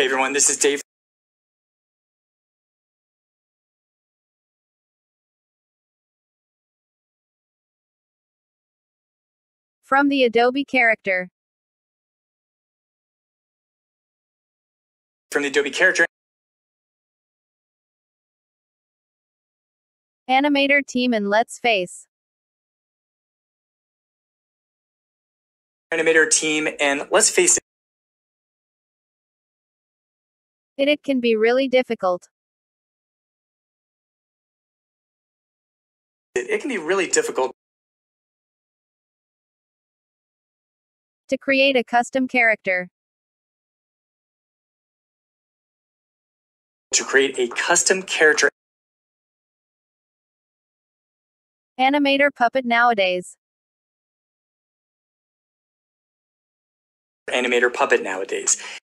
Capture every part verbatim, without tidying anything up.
Hey everyone, this is Dave. From the Adobe Character. From the Adobe Character Animator team and Let's Face. Animator team, and let's face it, It, it can be really difficult it, it can be really difficult to create a custom character. to create a custom character Animator Puppet nowadays. animator puppet nowadays.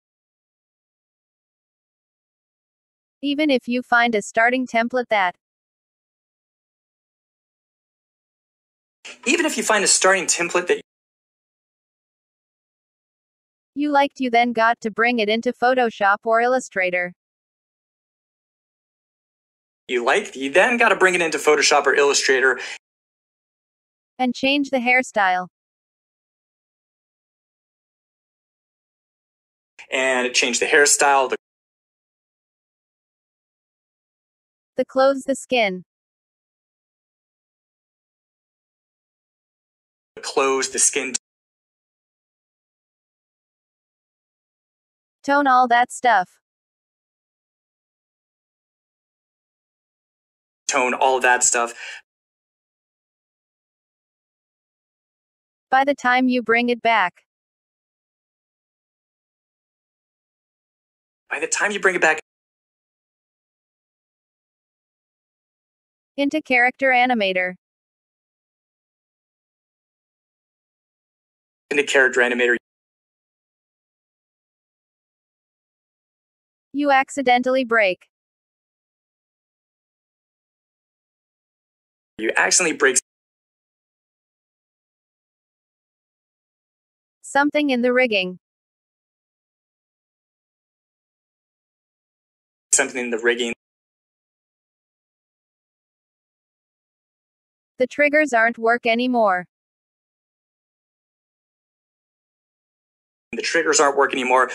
Even if you find a starting template that Even if you find a starting template that you liked, you then got to bring it into Photoshop or Illustrator. you like, you then got to bring it into Photoshop or Illustrator And change the hairstyle, and change the hairstyle, the the clothes, the skin, clothes, the skin tone, all that stuff. tone, all of that stuff. By the time you bring it back, By the time you bring it back into Character Animator, into Character Animator, you accidentally break you accidentally break something in the rigging. something in the rigging. The triggers aren't work anymore. The triggers aren't working anymore.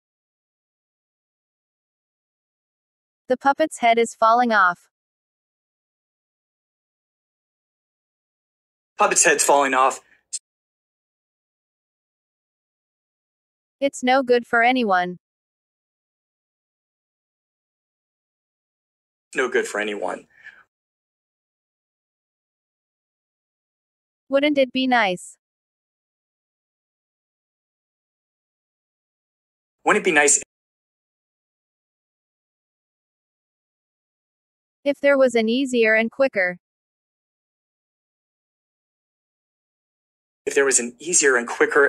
The puppet's head is falling off. Puppet's head's falling off. It's no good for anyone. No good for anyone. Wouldn't it be nice Wouldn't it be nice if there was an easier and quicker if there was an easier and quicker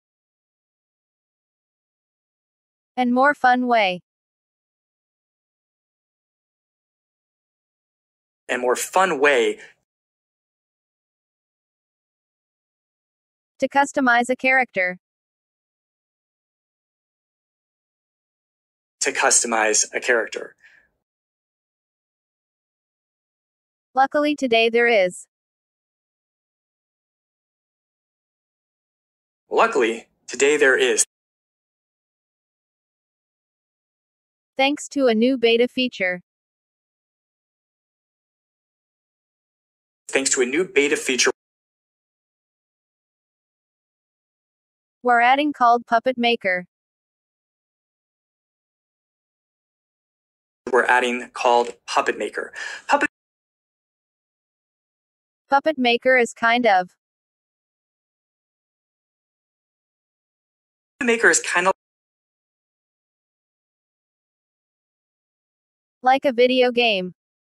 and more fun way and more fun way to customize a character? to customize a character? Luckily today there is. Luckily, today there is. Thanks to a new beta feature. Thanks to a new beta feature We're adding called Puppet Maker. we're adding called Puppet Maker. Puppet Puppet Maker is kind of Maker is kind of like a video game.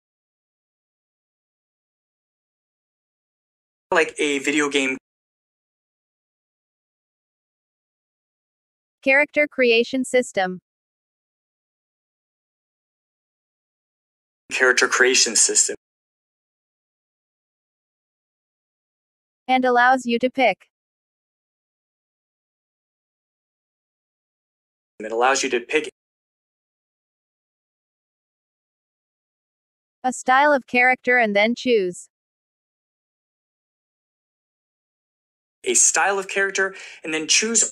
like a video game Character creation system. character creation system And allows you to pick It allows you to pick A style of character and then choose. A style of character, and then choose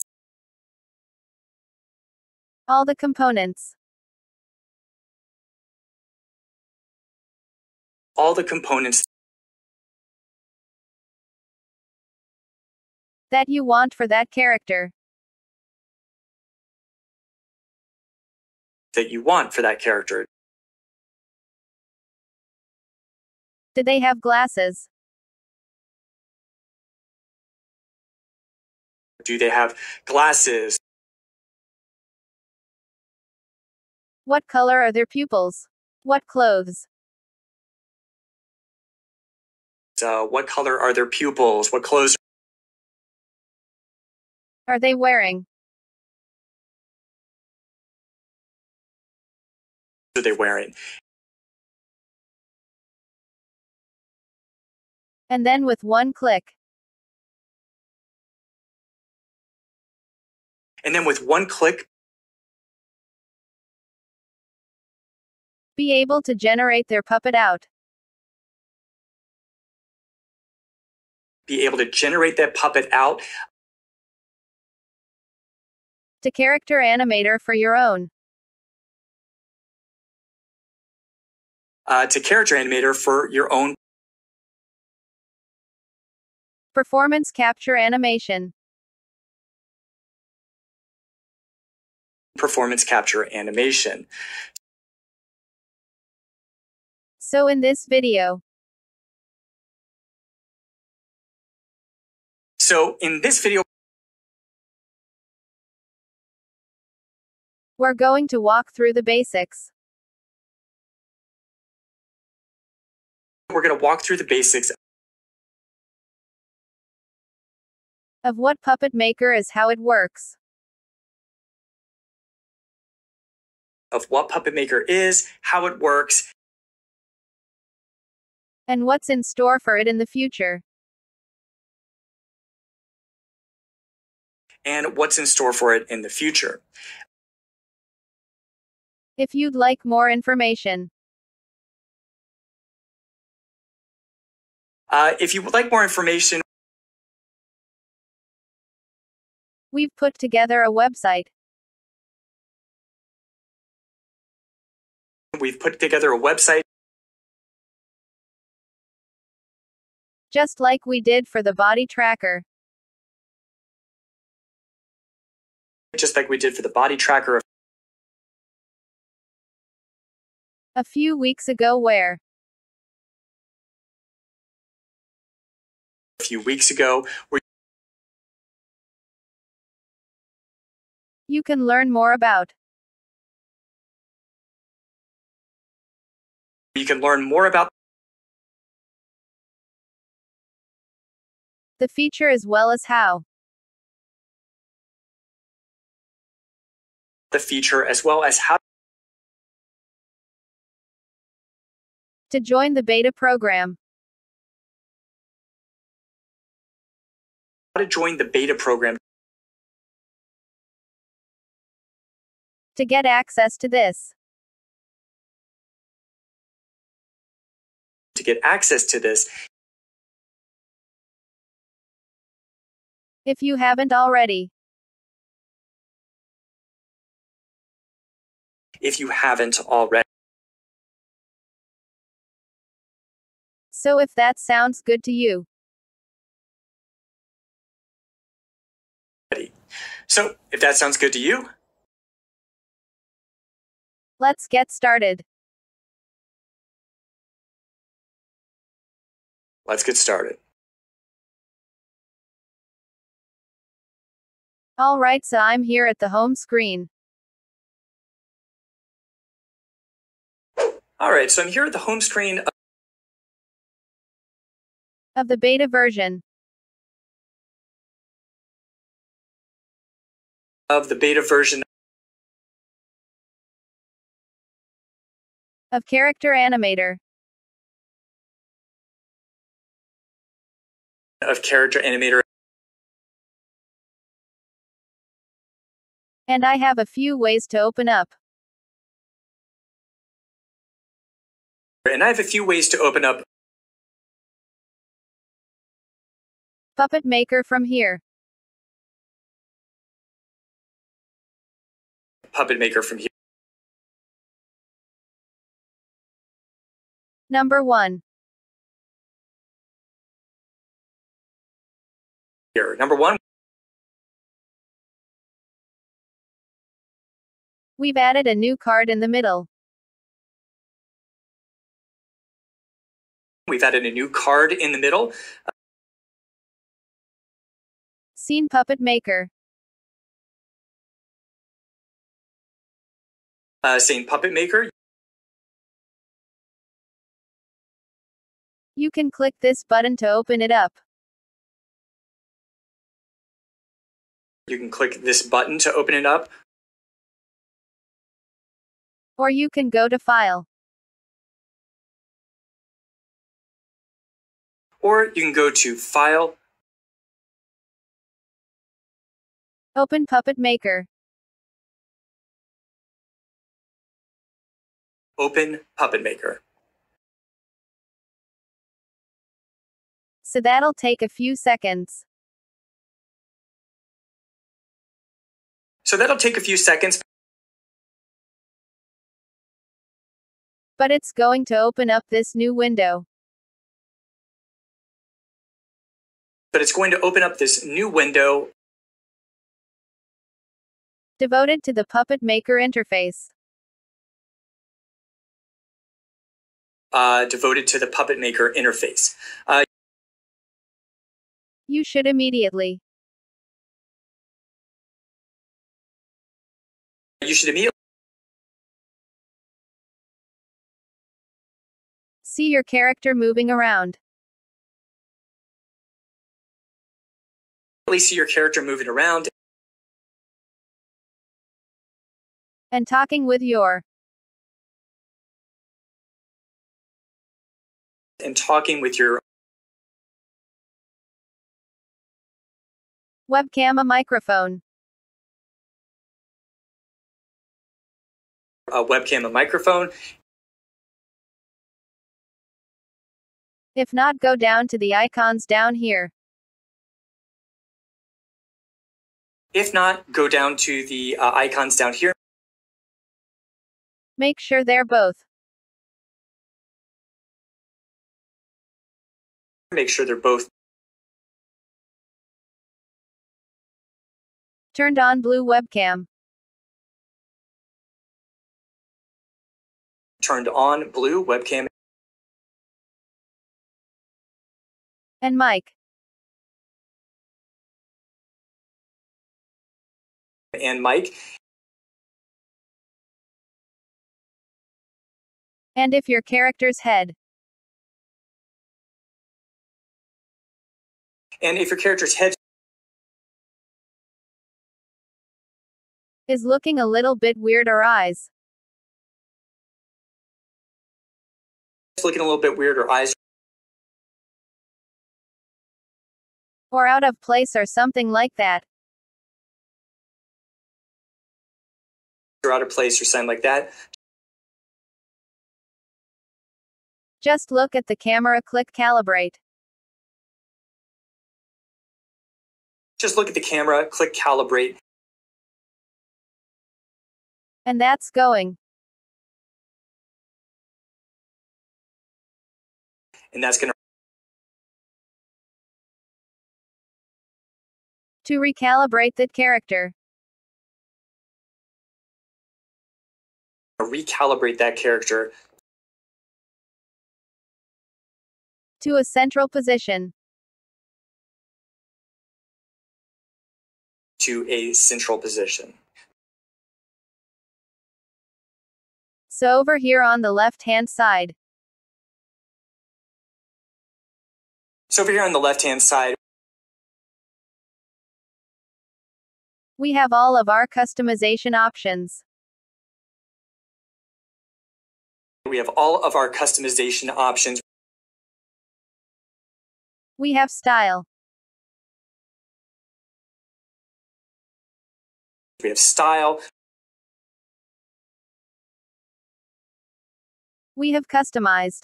All the components. all the components That you want for that character. that you want for that character. Do they have glasses? Do they have glasses? What color are their pupils? What clothes? Uh, what color are their pupils? What clothes Are they wearing? are they wearing? And then with one click, And then with one click, be able to generate their puppet out. be able to generate that puppet out To character animator for your own. uh, to character animator for your own Performance capture animation. performance capture animation. So in this video, So in this video, we're going to walk through the basics we're going to walk through the basics of what Puppet Maker is, how it works, of what Puppet Maker is, how it works, and what's in store for it in the future. and what's in store for it in the future. If you'd like more information, Uh, if you would like more information, we've put together a website we've put together a website just like we did for the body tracker. just like we did for the body tracker A few weeks ago where a few weeks ago, where you can learn more about you can learn more about the feature as well as how the feature as well as how to join the beta program. to join the beta program To get access to this. to get access to this. If you haven't already, If you haven't already. so if that sounds good to you, So if that sounds good to you, let's get started. let's get started. Alright, so I'm here at the home screen All right, so I'm here at the home screen of of the beta version of the beta version of Character Animator. of Character Animator, And I have a few ways to open up And I have a few ways to open up Puppet Maker from here. Puppet Maker from here. Number one. Here. Number one, We've added a new card in the middle. we've added a new card in the middle. Scene Puppet Maker. Uh, saying Puppet Maker. You can click this button to open it up. You can click this button to open it up. Or you can go to File. Or you can go to File, Open Puppet Maker. Open Puppet Maker. So that'll take a few seconds. So that'll take a few seconds, But it's going to open up this new window. but it's going to open up this new window Devoted to the Puppet Maker interface. uh, devoted to the Puppet Maker interface. Uh, You should immediately you should immediately see your character moving around. see your character moving around And talking with your and talking with your webcam, a microphone. uh, webcam, a microphone. If not, go down to the icons down here. If not, go down to the uh, icons down here. Make sure they're both Make sure they're both turned on. Blue webcam. turned on. Blue webcam And mic. and mic. And if your character's head And if your character's head is looking a little bit weird, or eyes is looking a little bit weird, or eyes or out of place or something like that, are out of place or something like that, just look at the camera, click Calibrate. just look at the camera, click Calibrate, And that's going. and that's going To recalibrate that character, to recalibrate that character to a central position. to a central position. So over here on the left-hand side, So over here on the left-hand side, we have all of our customization options. we have all of our customization options. We have style, We have style, We have customized.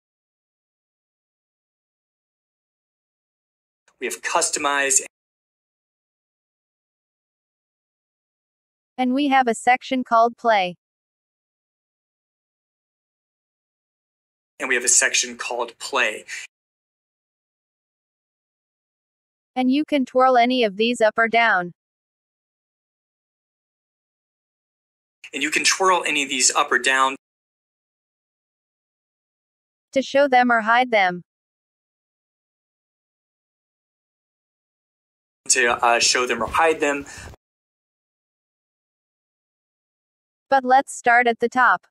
We have customized. And we have a section called Play. And we have a section called Play. And you can twirl any of these up or down. And you can twirl any of these up or down to show them or hide them. To uh, show them or hide them. But let's start at the top.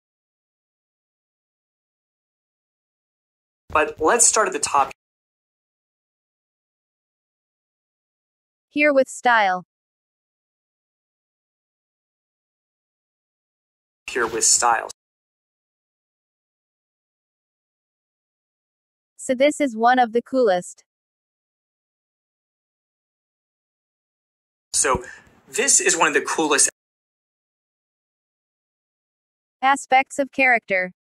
But let's start at the top. Here with style. Here with style. So this is one of the coolest. So this is one of the coolest aspects of character.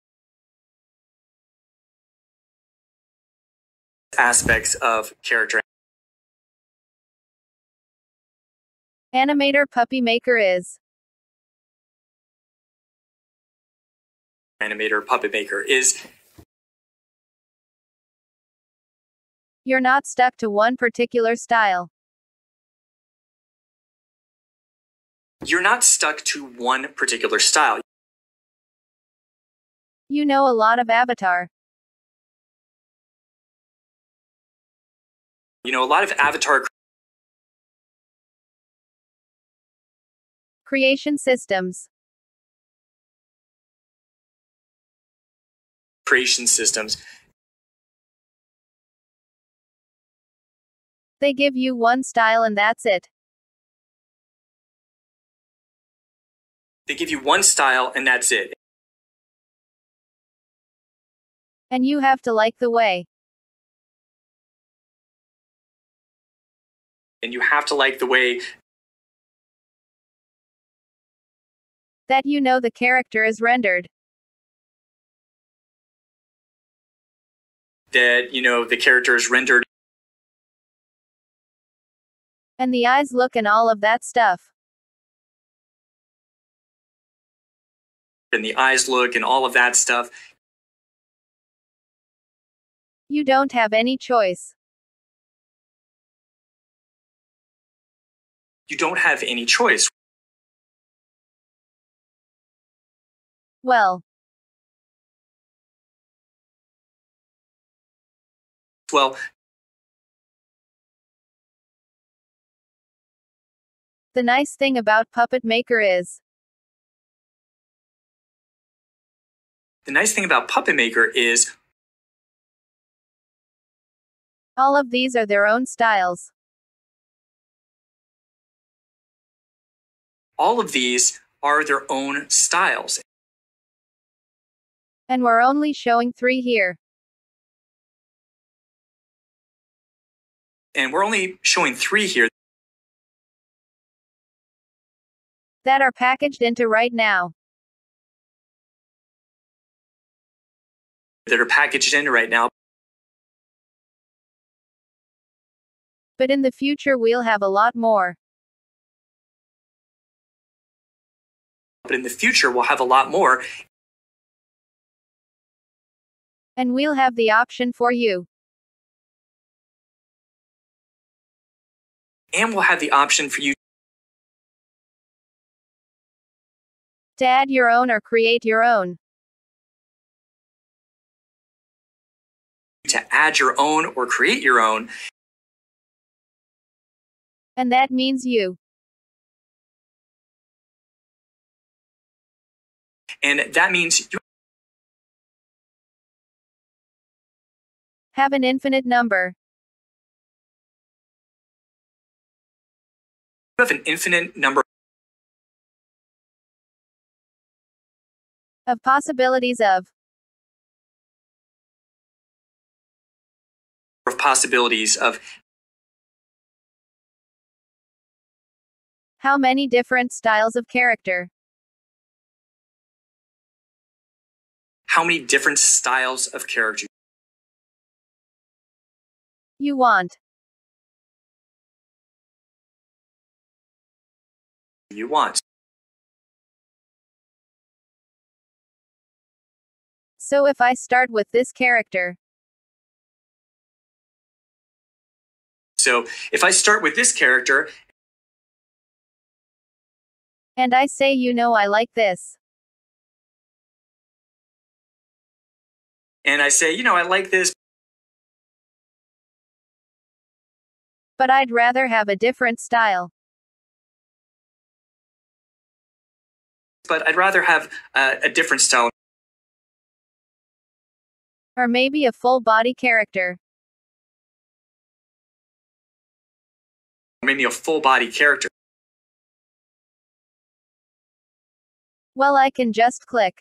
Aspects of character. Animator Puppy Maker is. Animator Puppet Maker is. You're not stuck to one particular style. You're not stuck to one particular style. You know a lot of Avatar. You know a lot of Avatar creation systems. Creation systems. They give you one style and that's it. They give you one style and that's it. And you have to like the way. And you have to like the way that you know the character is rendered. That you know the character is rendered. And the eyes look and all of that stuff. And the eyes look and all of that stuff. You don't have any choice. You don't have any choice. Well. Well. The nice thing about Puppet Maker is. The nice thing about Puppet Maker is. All of these are their own styles. All of these are their own styles. And we're only showing three here. And we're only showing three here. That are packaged into right now. That are packaged into right now. But in the future we'll have a lot more. But in the future we'll have a lot more. And we'll have the option for you. And we'll have the option for you to add your own or create your own. To add your own or create your own. And that means you. And that means you have an infinite number. You have an infinite number of possibilities of. Of possibilities of. How many different styles of character? how many different styles of character you want. you want. So if I start with this character, So if I start with this character and I say, you know, I like this, and I say, you know, I like this, but I'd rather have a different style, but I'd rather have uh, a different style, or maybe a full body character, maybe a full body character. well, I can just click.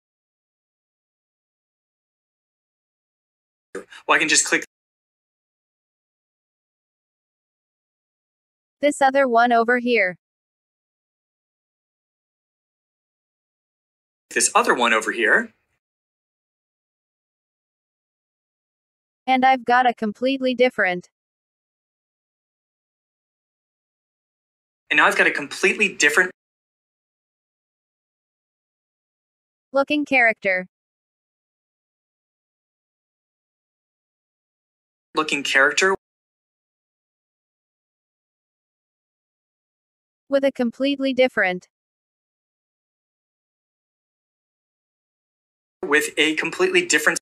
Well, I can just click This other one over here. this other one over here, And I've got a completely different. and now I've got a completely different looking character. looking character With a completely different. with a completely different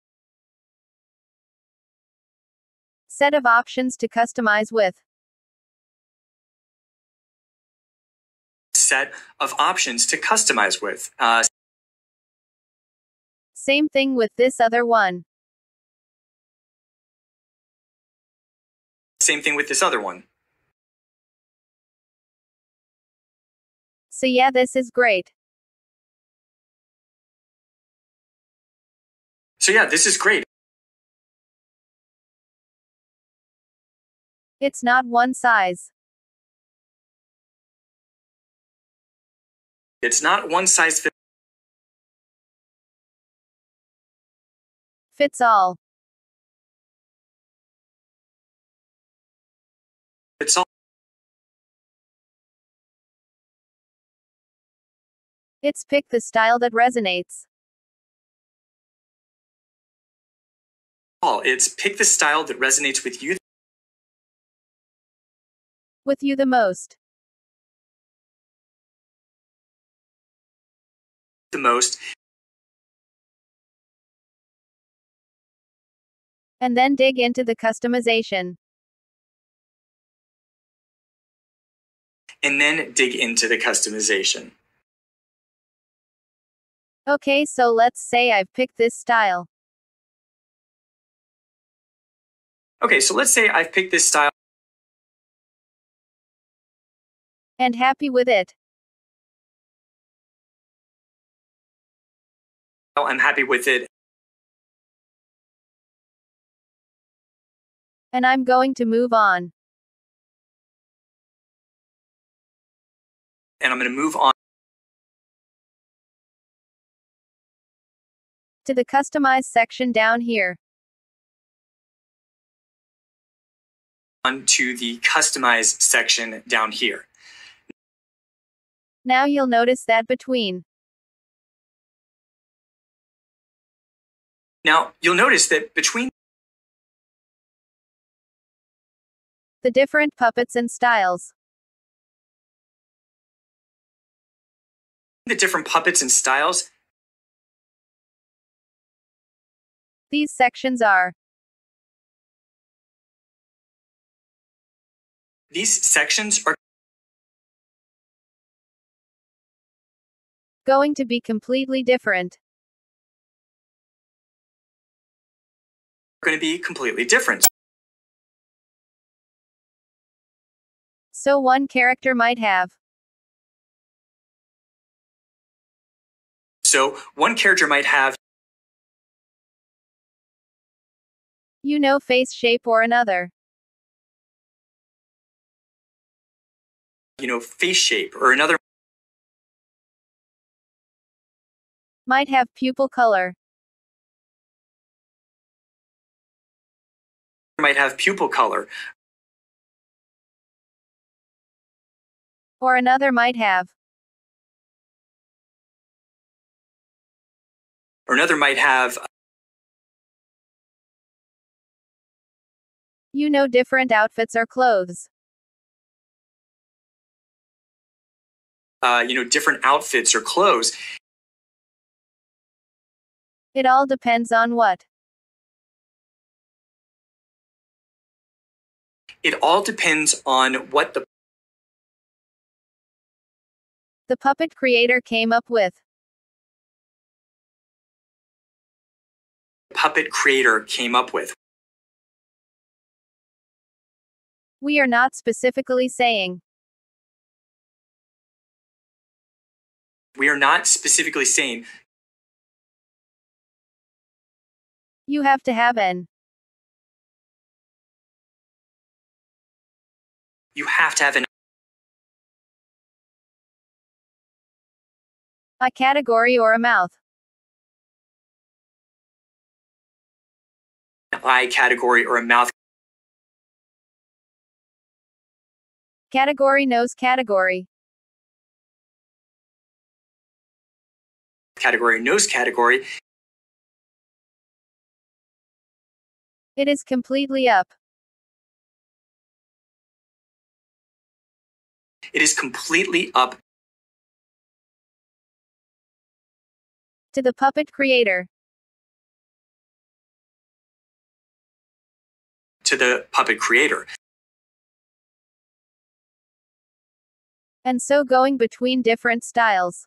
Set of options to customize with. set of options to customize with. Uh, Same thing with this other one. same thing with this other one. So yeah, this is great. So yeah, this is great. It's not one size. It's not one size fits Fits all. all. It's pick the style that resonates. All. It's pick the style that resonates with you With you the most. the most, And then dig into the customization. and then dig into the customization. Okay, so let's say I've picked this style. Okay, so let's say I've picked this style And happy with it. I'm happy with it, And I'm going to move on. and I'm going to move on To the customize section down here. to the customize section down here. Now you'll notice that between Now, you'll notice that between the different puppets and styles, the different puppets and styles, these sections are these sections are going to be completely different. going to be completely different. So one character might have So one character might have, you know, face shape, or another you know, face shape, or another Might have pupil color. Might have pupil color. Or another might have. Or another might have. You know, different outfits or clothes. Uh, you know, different outfits or clothes. It all depends on what? It all depends on what the the puppet creator came up with. puppet creator came up with. We are not specifically saying. We are not specifically saying. You have to have an. You have to have an. A category or a mouth. Eye category or a mouth Category nose category. category, nose category. It is completely up. It is completely up to the puppet creator. To the puppet creator. And so going between different styles.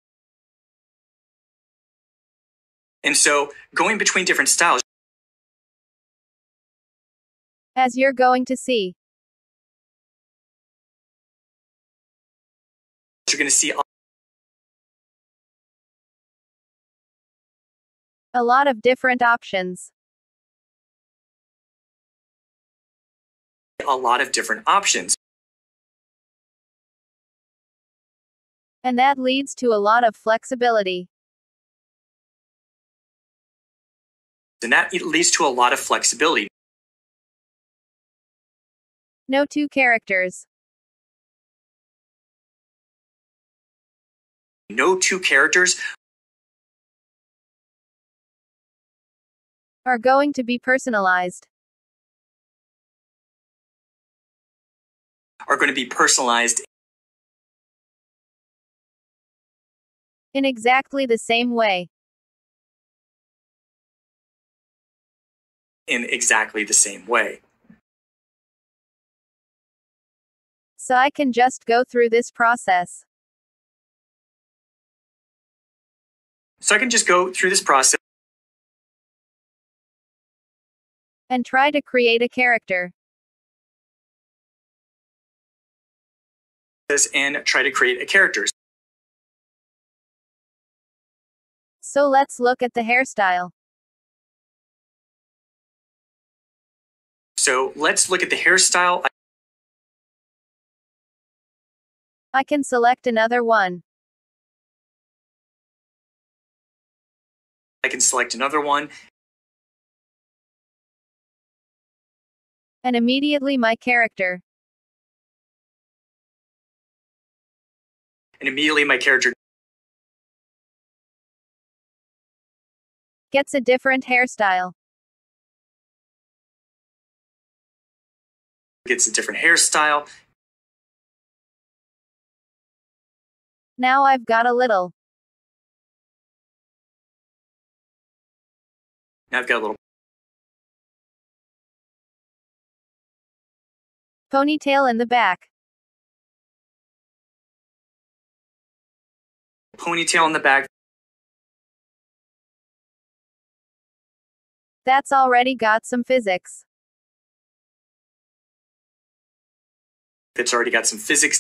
And so going between different styles. As you're going to see. You're going to see a lot of different options. A lot of different options. And that leads to a lot of flexibility. And that leads to a lot of flexibility. No two characters. No two characters are going to be personalized. Are going to be personalized in exactly the same way. In exactly the same way. So I can just go through this process. So I can just go through this process. And try to create a character. And try to create a character. So let's look at the hairstyle. So let's look at the hairstyle. I can select another one. I can select another one. And immediately my character. And immediately my character gets a different hairstyle. Gets a different hairstyle. Now I've got a little. Now I've got a little ponytail in the back. Ponytail in the back. That's already got some physics. That's already got some physics.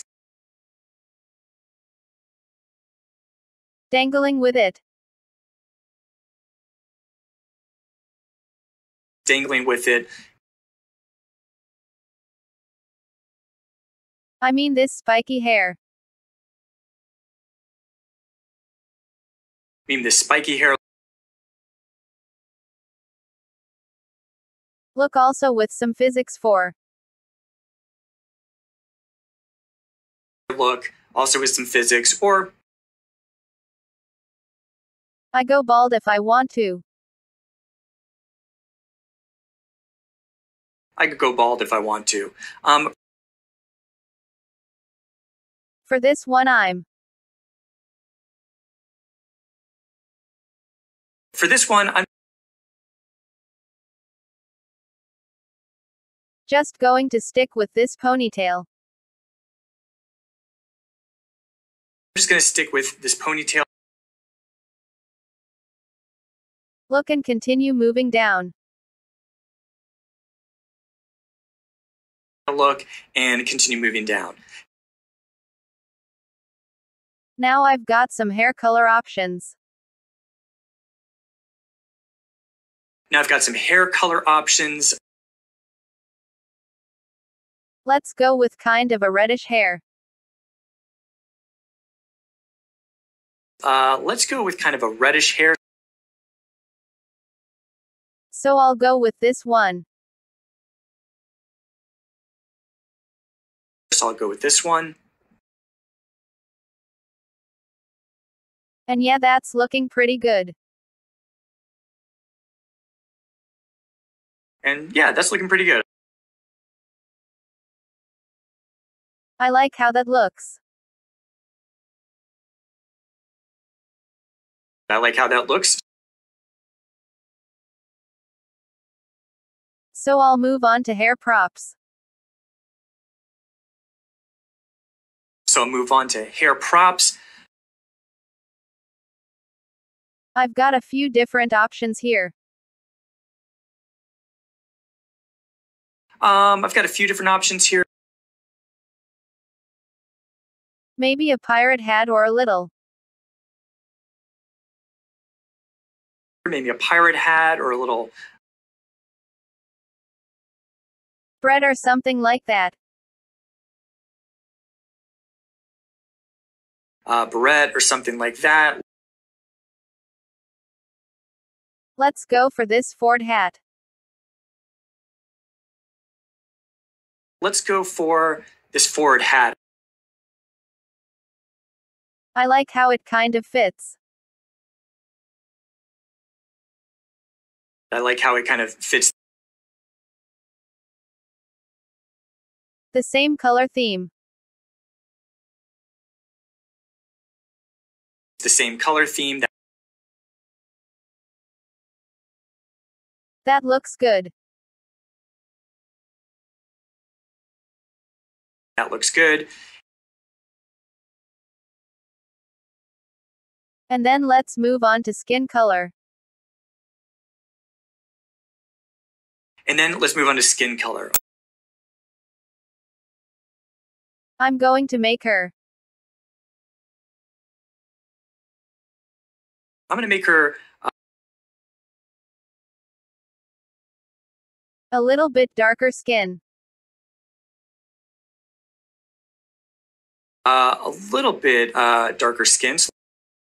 Dangling with it. Dangling with it. I mean this spiky hair. Maybe this spiky hair Look also with some physics four. look, also with some physics, or I go bald if I want to. I could go bald if I want to. Um, For this one I'm for this one, I'm just going to stick with this ponytail. just going to stick with this ponytail Look and continue moving down. look and continue moving down. Now I've got some hair color options. Now I've got some hair color options. Let's go with kind of a reddish hair. Uh, let's go with kind of a reddish hair. So I'll go with this one. So I'll go with this one. And yeah, that's looking pretty good. And yeah, that's looking pretty good. I like how that looks. I like how that looks. So I'll move on to hair props. So I'll move on to hair props. I've got a few different options here. Um, I've got a few different options here. Maybe a pirate hat or a little. Maybe a pirate hat or a little Bread or something like that. uh, beret or something like that. Let's go for this Ford hat. Let's go for this Ford hat. I like how it kind of fits. I like how it kind of fits The same color theme. the same color theme. That, That looks good. that looks good. And then let's move on to skin color. And then let's move on to skin color. I'm going to make her I'm going to make her uh, a little bit darker skin. uh, a little bit uh, darker skin. So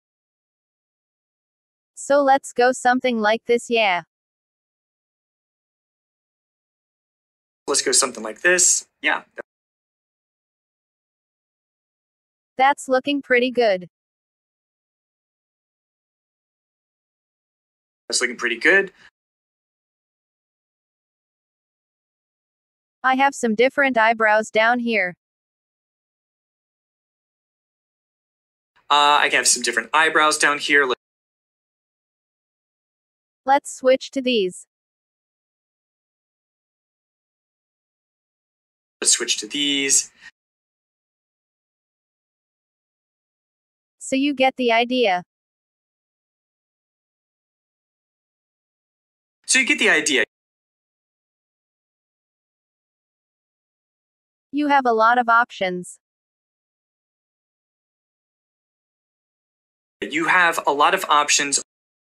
So let's go something like this, yeah. let's go something like this. Yeah, That's looking pretty good. that's looking pretty good. I have some different eyebrows down here. Uh, I can have some different eyebrows down here. Let- Let's switch to these. Let's switch to these. So you get the idea. So you get the idea. You have a lot of options. You have a lot of options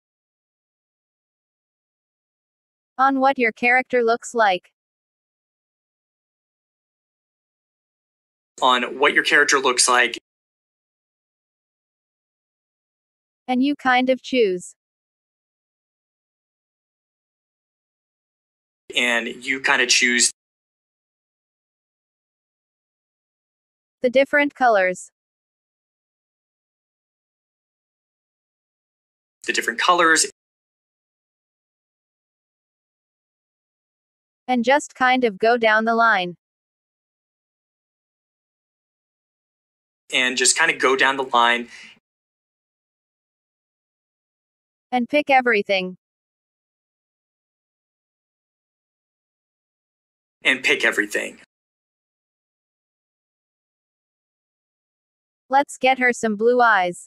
On what your character looks like. on what your character looks like. And you kind of choose. And you kind of choose the different colors. The different colors. And just kind of go down the line. And just kind of go down the line. And pick everything. And pick everything. Let's get her some blue eyes.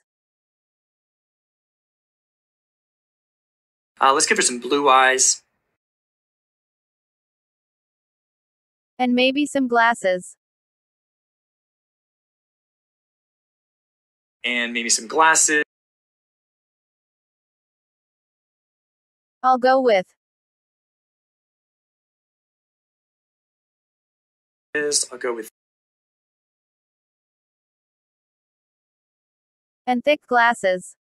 Uh, let's give her some blue eyes. And maybe some glasses. And maybe some glasses. I'll go with. I'll go with. And thick glasses.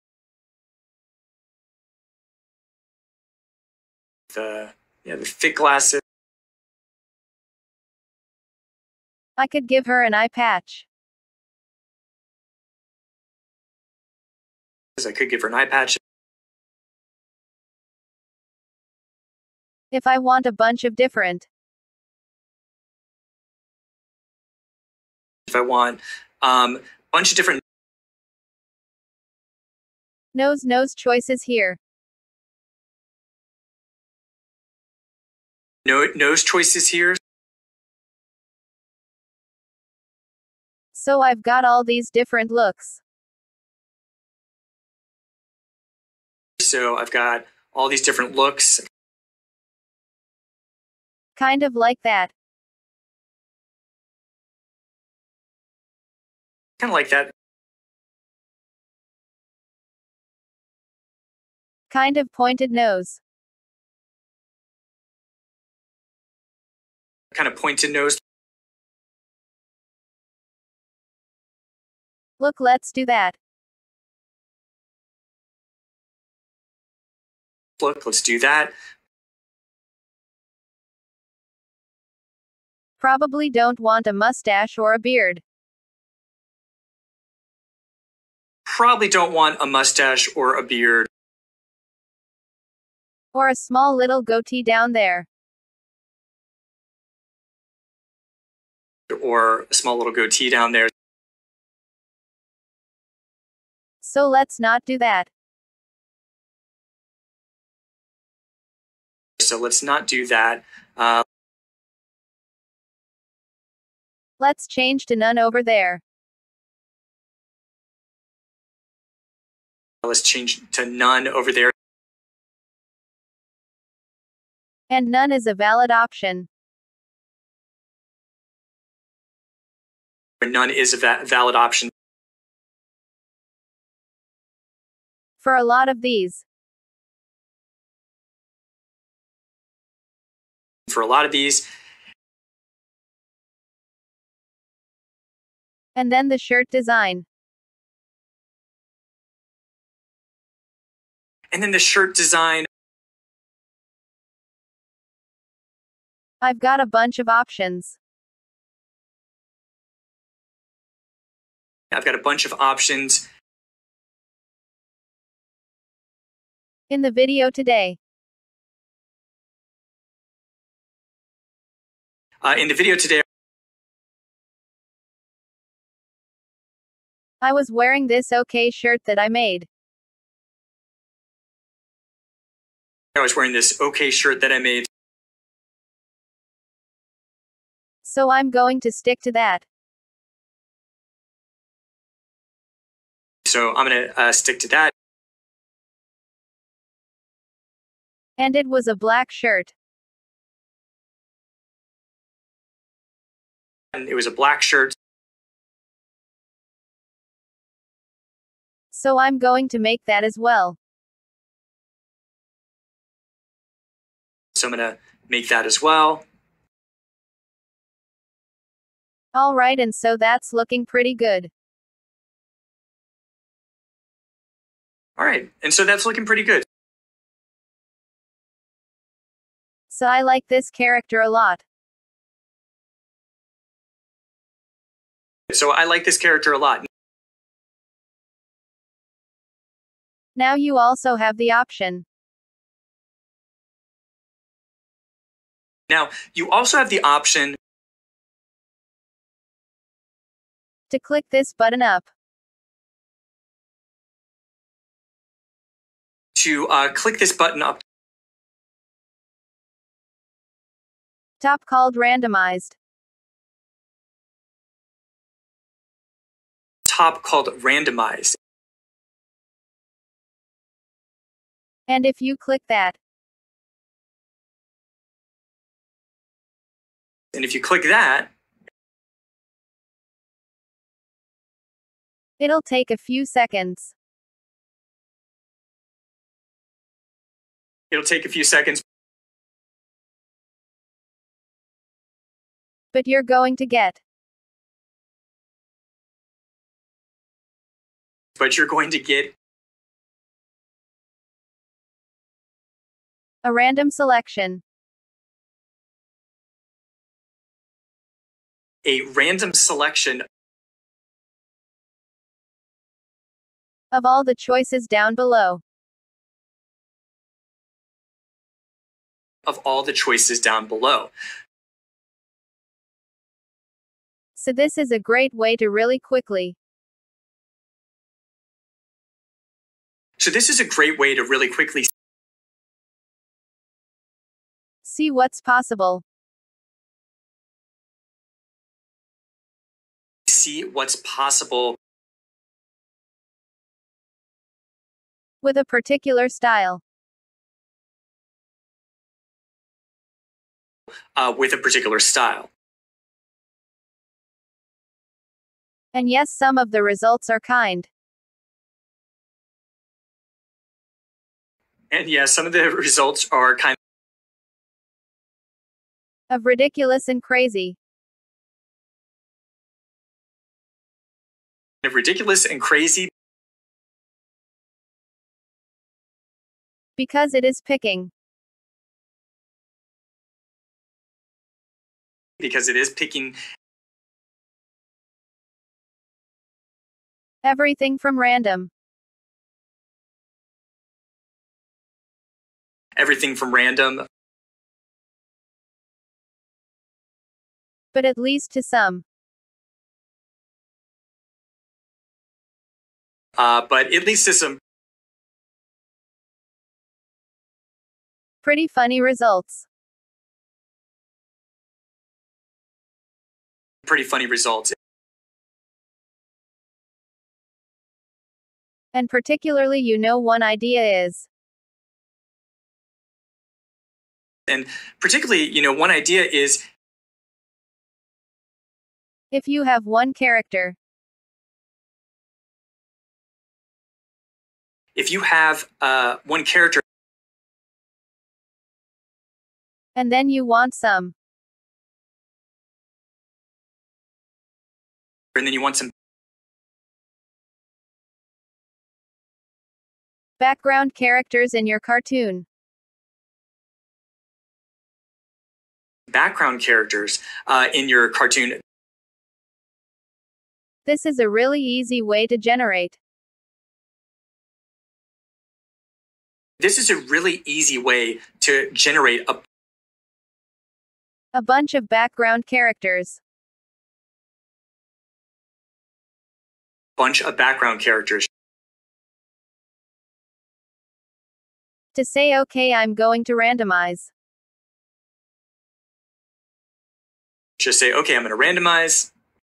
The, yeah, the thick glasses. I could give her an eye patch. I could give her an eye patch. If I want a bunch of different. If I want um, a bunch of different Nose nose choices here. no, nose choices here. So I've got all these different looks. So I've got all these different looks. Kind of like that. Kind of like that. Kind of pointed nose. Kind of pointed nose. Look, let's do that. Look, let's do that. Probably don't want a mustache or a beard. Probably don't want a mustache or a beard. Or a small little goatee down there. Or a small little goatee down there. So let's not do that. So let's not do that. Uh, Let's change to none over there. let's change to none over there. And none is a valid option. None is a va- valid option. For a lot of these. For a lot of these. And then the shirt design. And then the shirt design. I've got a bunch of options. I've got a bunch of options. In the video today. Uh, in the video today, I was wearing this okay shirt that I made. I was wearing this okay shirt that I made. So I'm going to stick to that. So I'm going to uh, stick to that. And it was a black shirt. And it was a black shirt. So I'm going to make that as well. So I'm going to make that as well. Alright, and so that's looking pretty good. All right, and so that's looking pretty good. So I like this character a lot. So I like this character a lot. Now you also have the option Now, you also have the option to click this button up. to uh, click this button up Top called randomized. top called randomized. And if you click that, And if you click that, it'll take a few seconds. it'll take a few seconds, But you're going to get but you're going to get a random selection a random selection of all the choices down below. of all the choices down below. So this is a great way to really quickly So this is a great way to really quickly see what's possible see what's possible with a particular style. uh, with a particular style. And yes, some of the results are kind And yeah, some of the results are kind of ridiculous and crazy. of ridiculous and crazy Because it is picking because it is picking everything from random. everything from random, But at least to some. uh, but at least to some Pretty funny results. pretty funny results. And particularly, you know, one idea is And particularly, you know, one idea is if you have one character if you have uh, one character and then you want some and then you want some background characters in your cartoon. background characters uh, in your cartoon, This is a really easy way to generate this is a really easy way to generate a a bunch of background characters. bunch of background characters. To say, okay, I'm going to randomize. Just say, okay, I'm going to randomize,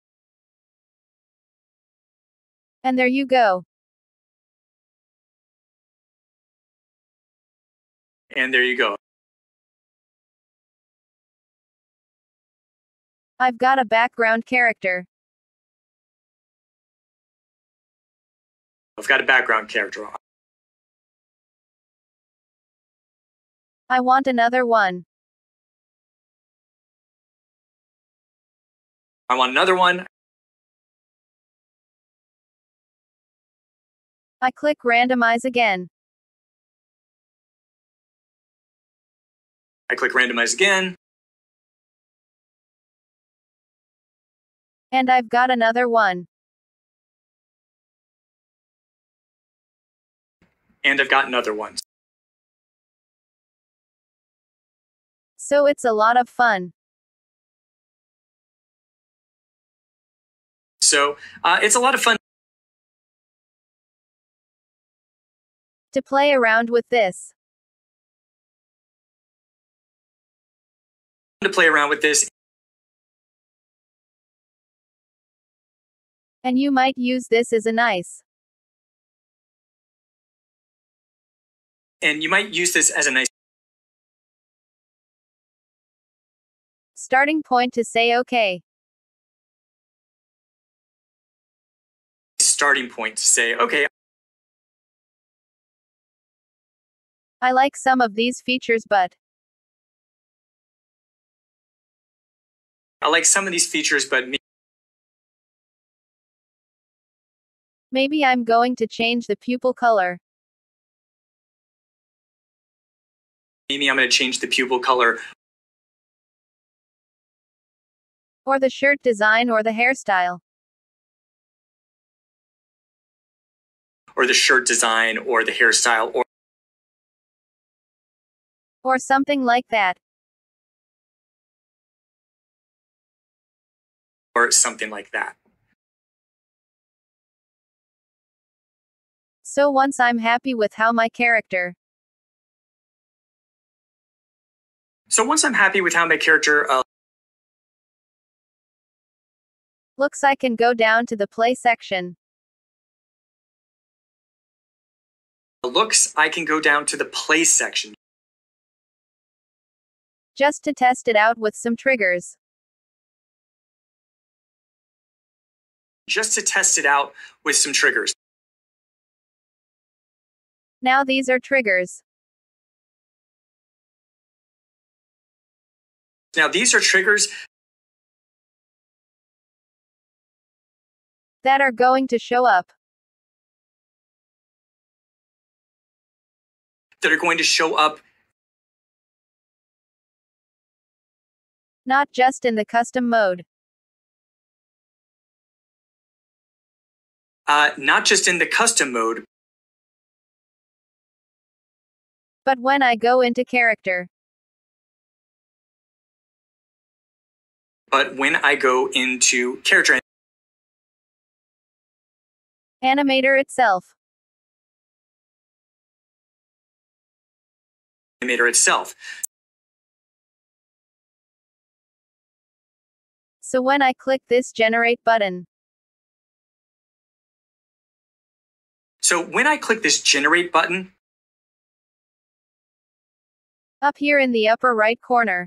And there you go. and there you go. I've got a background character. I've got a background character. I want another one. I want another one. I click randomize again. I click randomize again. And I've got another one. And I've got another one. So it's a lot of fun. So uh, it's a lot of fun to play around with this. to play around with this. And you might use this as a nice And you might use this as a nice starting point to say okay. starting point to say, okay, I like some of these features, but I like some of these features, but maybe I'm going to change the pupil color. Maybe I'm going to change the pupil color. Or the shirt design or the hairstyle. Or the shirt design or the hairstyle or Or something like that. Or something like that. So once I'm happy with how my character So once I'm happy with how my character uh, looks, I can go down to the play section. looks, I can go down to the play section. Just to test it out with some triggers. Just to test it out with some triggers. Now these are triggers. Now these are triggers that are going to show up. That are going to show up not just in the custom mode. Uh, not just in the custom mode. But when I go into character. But when I go into character. Animator itself. Animator itself. So when I click this generate button. So when I click this generate button. Up here in the upper right corner.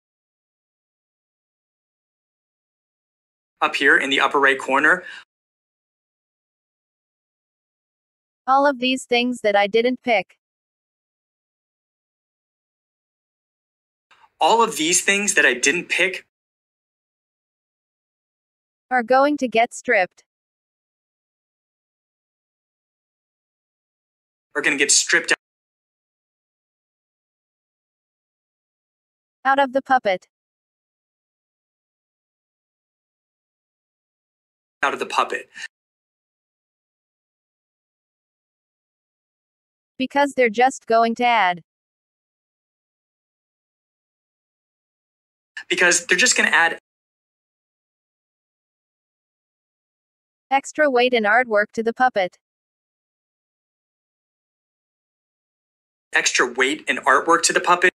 Up here in the upper right corner. All of these things that I didn't pick. All of these things that I didn't pick. Are going to get stripped. Are going to get stripped out of the puppet. Out of the puppet. Because they're just going to add. Because they're just going to add extra weight and artwork to the puppet. Extra weight and artwork to the puppet.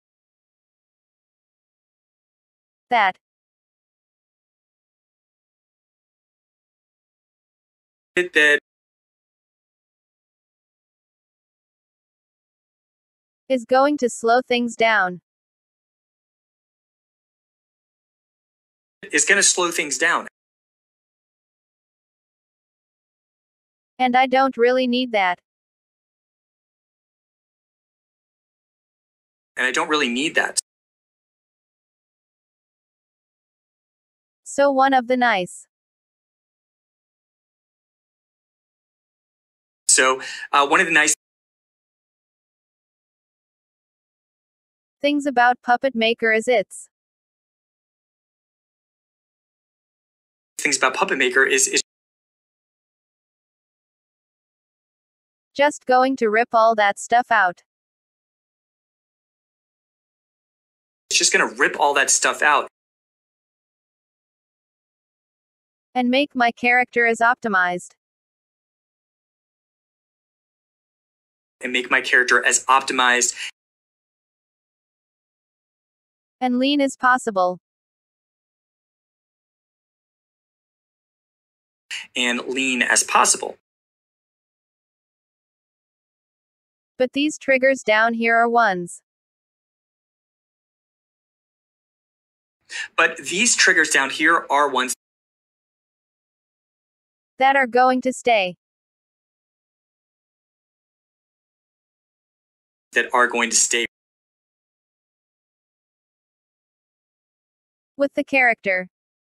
That. That. Is going to slow things down. Is going to slow things down. And I don't really need that. And I don't really need that. So, one of the nice So uh, one of the nice things about Puppet Maker is it's things about Puppet Maker is, is just going to rip all that stuff out it's just going to rip all that stuff out and make my character as optimized and make my character as optimized and lean as possible. and lean as possible. But these triggers down here are ones. But these triggers down here are ones that are going to stay. That are going to stay with the character.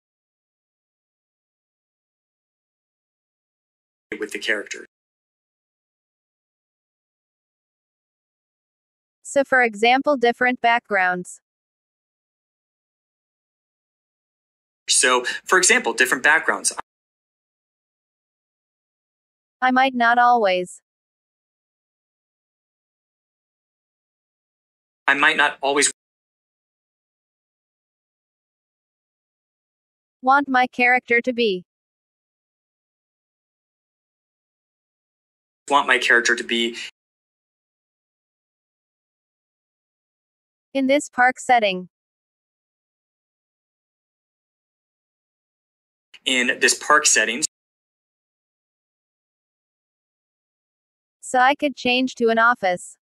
With the character. So for example, different backgrounds. So, for example, different backgrounds. I might not always. I might not always want my character to be. Want my character to be in this park setting. In this park setting. So I could change to an office.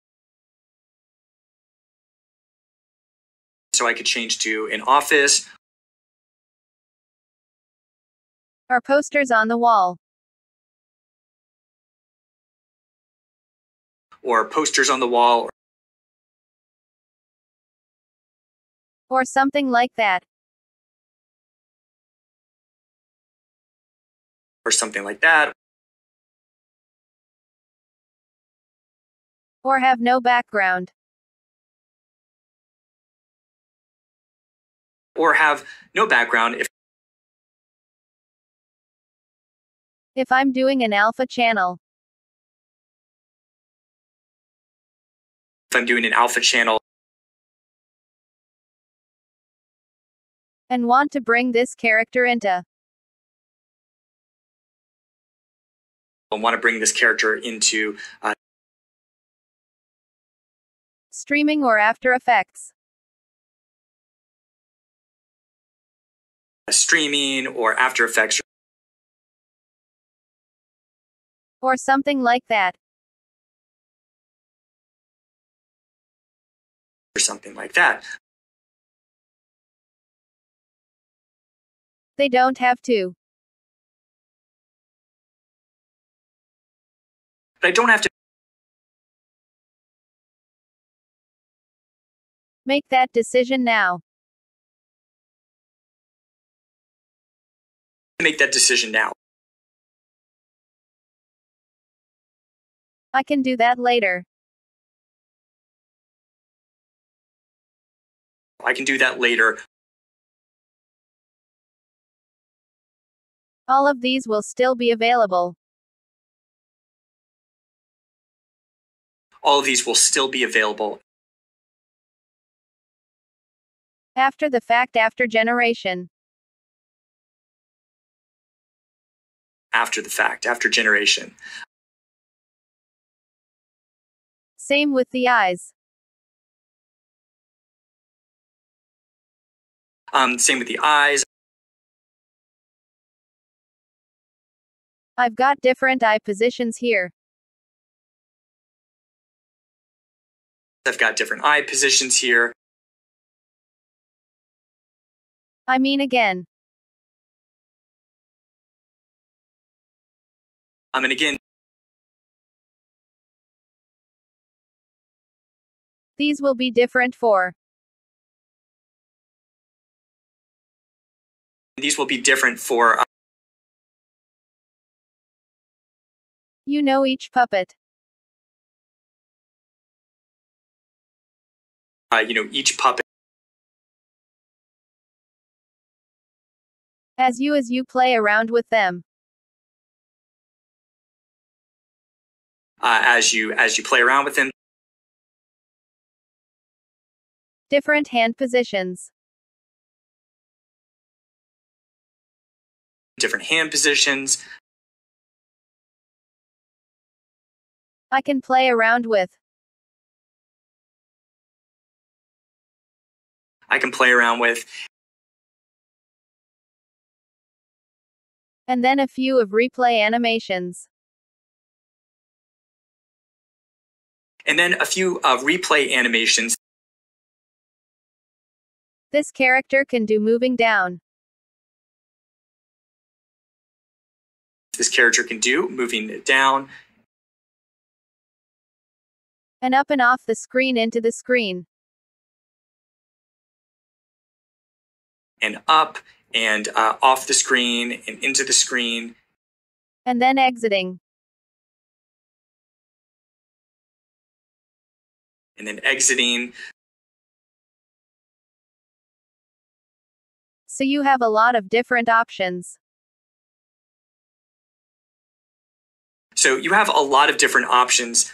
So I could change to an office. Or posters on the wall. Or posters on the wall. Or something like that. Or something like that. Or have no background. Or have no background if if I'm doing an alpha channel. If I'm doing an alpha channel. And want to bring this character into. I want to bring this character into uh, streaming or After Effects. Streaming or After Effects. Or something like that. Or something like that. They don't have to. But I don't have to make that decision now. Make that decision now. I can do that later. I can do that later. All of these will still be available. All of these will still be available. After the fact, after generation. After the fact, after generation. Same with the eyes. Um, same with the eyes. I've got different eye positions here. I've got different eye positions here. I mean again. I mean again. These will be different for. These will be different for. You know each puppet. Uh, you know each puppet. As you as you play around with them. Uh, as you as you play around with them. Different hand positions. Different hand positions. I can play around with. I can play around with. And then a few of replay animations. And then a few uh, replay animations. This character can do moving down. This character can do moving down. And up and off the screen into the screen. And up and uh, off the screen and into the screen. And then exiting. And then exiting. So you have a lot of different options. So you have a lot of different options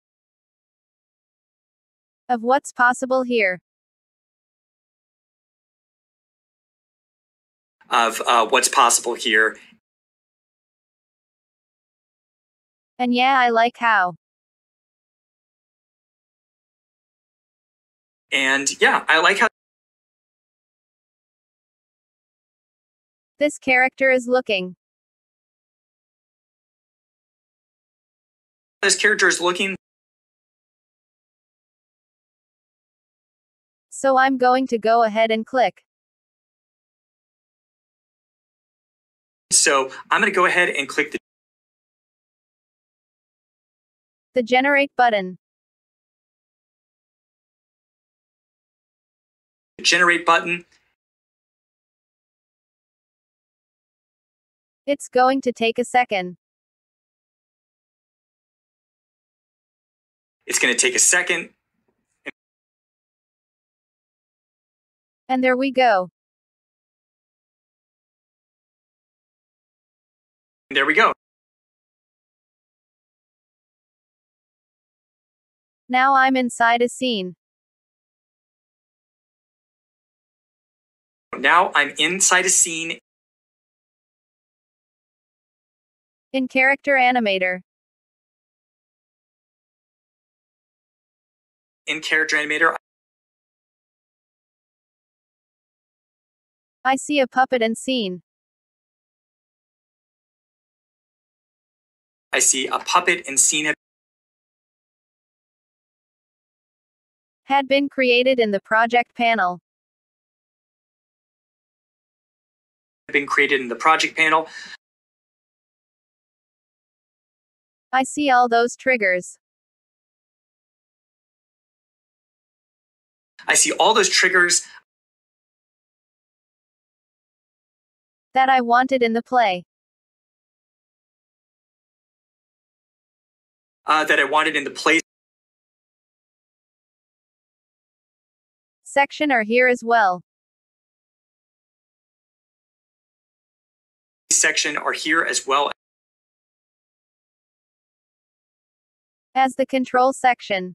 of what's possible here. Of uh, what's possible here. And yeah, I like how. And yeah, I like how this character is looking. This character is looking. So I'm going to go ahead and click. So I'm going to go ahead and click the the generate button. Generate button. It's going to take a second. It's going to take a second. And there we go. There we go. Now I'm inside a scene. Now I'm inside a scene. In Character Animator. In Character Animator. I see a puppet and scene. I see a puppet and scene had been created in the project panel. Been created in the project panel. I see all those triggers. I see all those triggers that I wanted in the play. Uh, that I wanted in the play section are here as well. Section are here as well as the control section.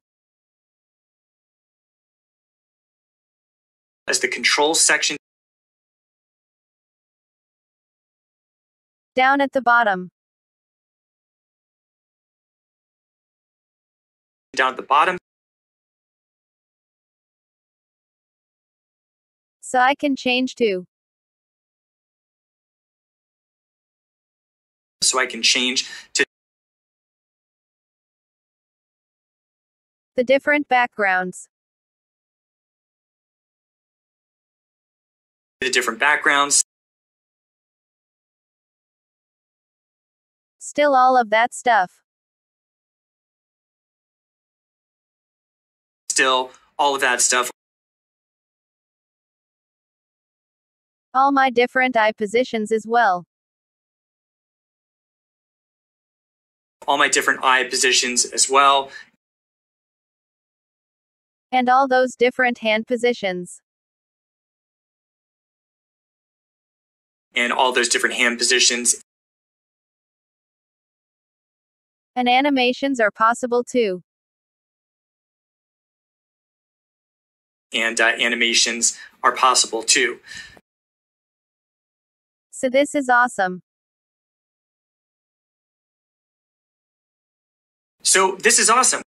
As the control section. Down at the bottom. Down at the bottom. So I can change to. So I can change to the different backgrounds. The different backgrounds. Still all of that stuff. Still all of that stuff. All my different eye positions as well. all my different eye positions as well. And all those different hand positions. And all those different hand positions. And animations are possible too. And uh, animations are possible too. So this is awesome. So this is awesome.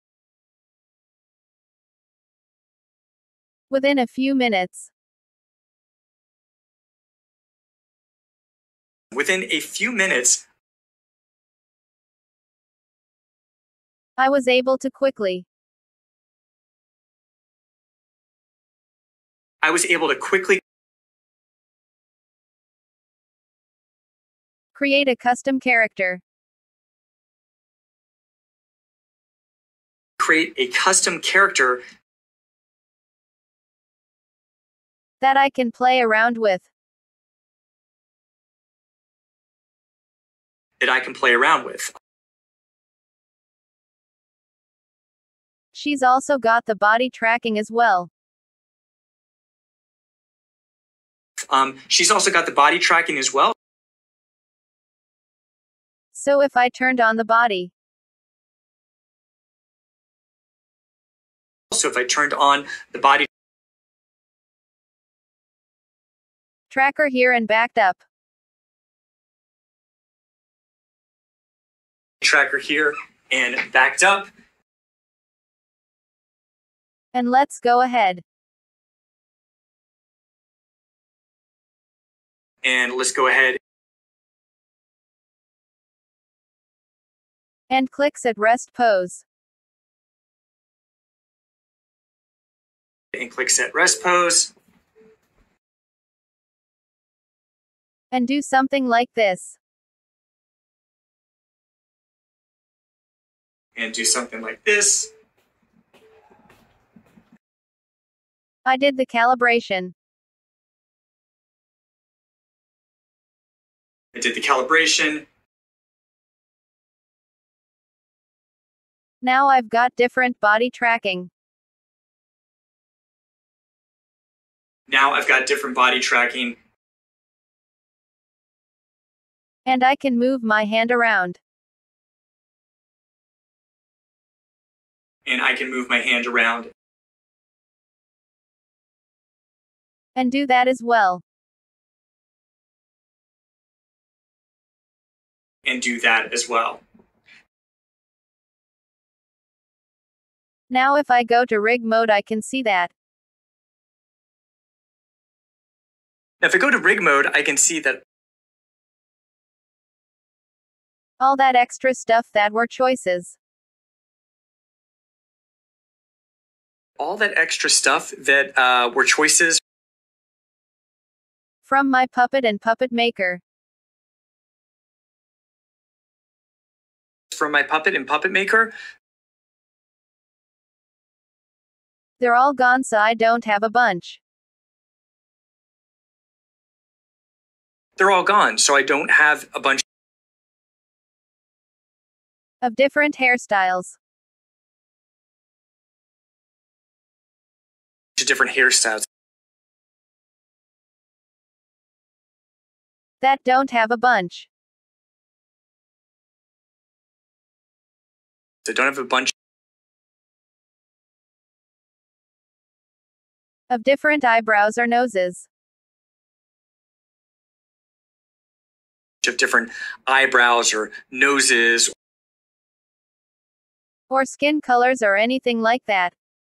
Within a few minutes. Within a few minutes, I was able to quickly. I was able to quickly create a custom character. Create a custom character that I can play around with. That I can play around with. She's also got the body tracking as well. Um, she's also got the body tracking as well. So if I turned on the body. So if I turned on the body tracker here and backed up. Tracker here and backed up. And let's go ahead. And let's go ahead. And clicks at rest pose. And click set rest pose. And do something like this. And do something like this. I did the calibration. I did the calibration. Now I've got different body tracking. Now I've got different body tracking. And I can move my hand around. And I can move my hand around. And do that as well. And do that as well. Now if I go to rig mode, I can see that. Now if I go to rig mode, I can see that all that extra stuff that were choices. All that extra stuff that uh, were choices from my Puppet and Puppet Maker. From my Puppet and Puppet Maker. They're all gone, so I don't have a bunch. They're all gone, so I don't have a bunch of different hairstyles. Different hairstyles. That don't have a bunch. They don't have a bunch of different eyebrows or noses. Of different eyebrows or noses. Or skin colors or anything like that.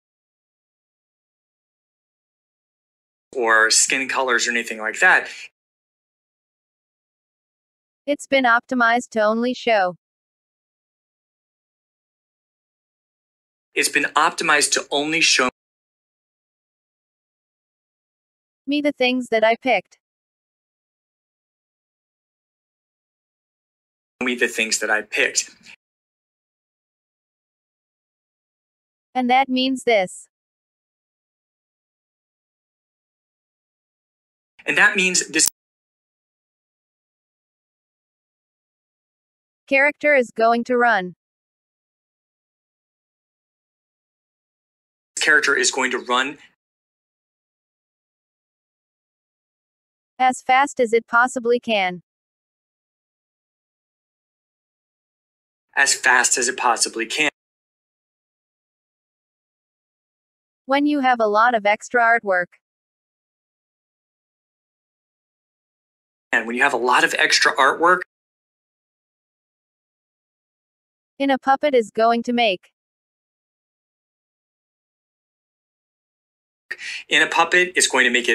Or skin colors or anything like that. It's been optimized to only show. It's been optimized to only show me the things that I picked. Me the things that I picked. And that means this. And that means this Character is going to run. This character is going to run as fast as it possibly can. As fast as it possibly can. When you have a lot of extra artwork. And when you have a lot of extra artwork. In a puppet is going to make. In a puppet is going to make it.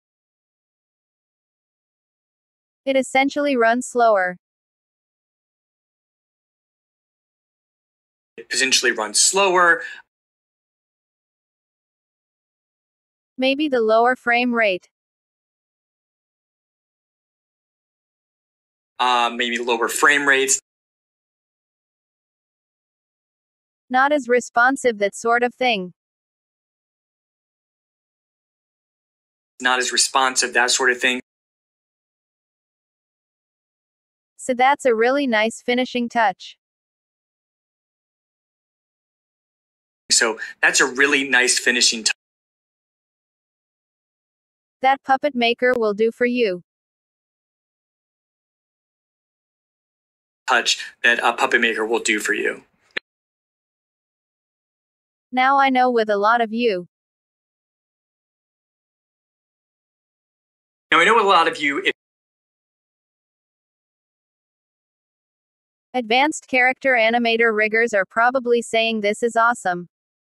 It essentially runs slower. It potentially runs slower. Maybe the lower frame rate. Uh, maybe lower frame rates. Not as responsive, that sort of thing. Not as responsive, that sort of thing. So that's a really nice finishing touch. So that's a really nice finishing touch. That Puppet Maker will do for you. Touch that a Puppet Maker will do for you. Now I know with a lot of you. Now I know a lot of you. If Advanced character animator riggers are probably saying this is awesome.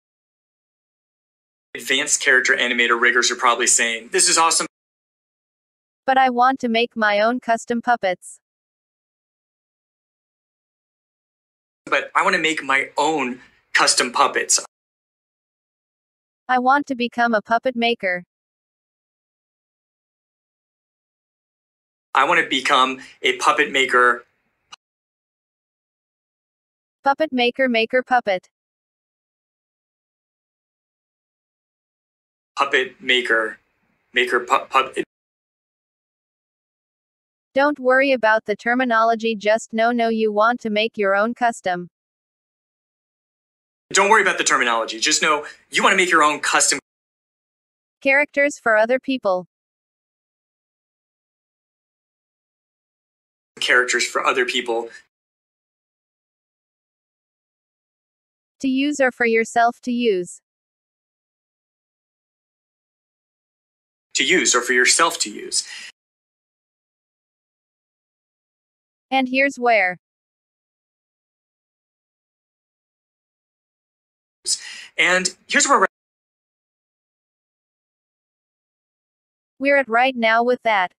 Advanced character animator riggers are probably saying, this is awesome. But I want to make my own custom puppets. But I want to make my own custom puppets. I want to become a puppet maker. I want to become a puppet maker. Puppet maker maker puppet. Puppet maker. Maker pu- puppet. Don't worry about the terminology, just know know you want to make your own custom. Don't worry about the terminology, just know you want to make your own custom characters for other people. Characters for other people. To use or for yourself to use. To use or for yourself to use. And here's where. And here's where we're We're at right now with that.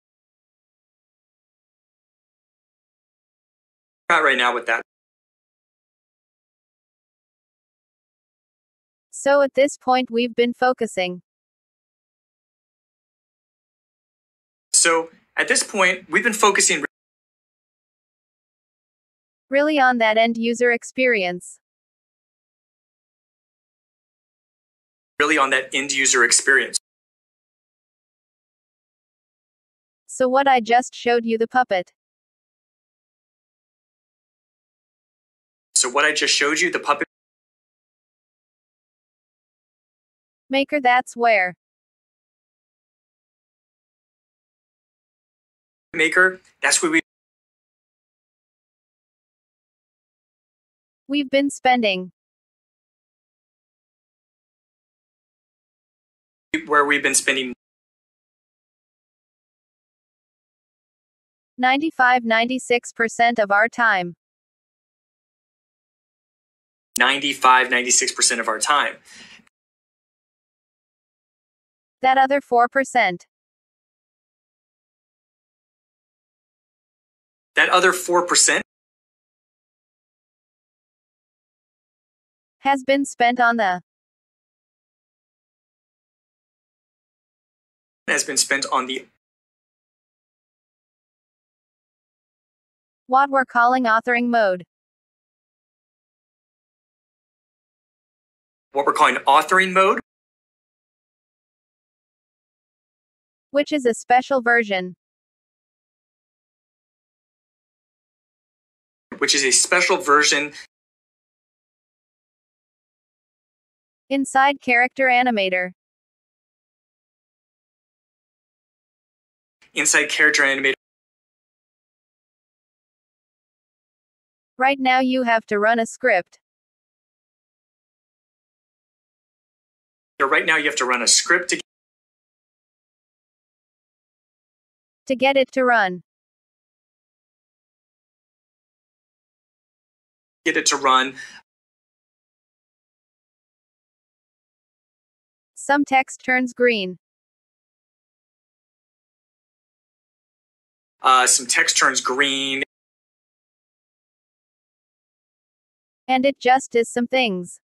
at right now with that. So at this point we've been focusing. So at this point we've been focusing really on that end user experience. Really on that end user experience. So what I just showed you, the puppet. So what I just showed you, the puppet maker, that's where. Maker, that's where we We've been spending. Where we've been spending ninety-five to ninety-six percent of our time. ninety-five to ninety-six percent of our time. That other four percent. That other four percent has been spent on the has been spent on the what we're calling authoring mode. What we're calling authoring mode, which is a special version. which is a special version inside Character Animator. inside Character Animator. Right now you have to run a script. Right now you have to run a script to to get it to run. Get it to run. Some text turns green. Uh, some text turns green. And it just does some things.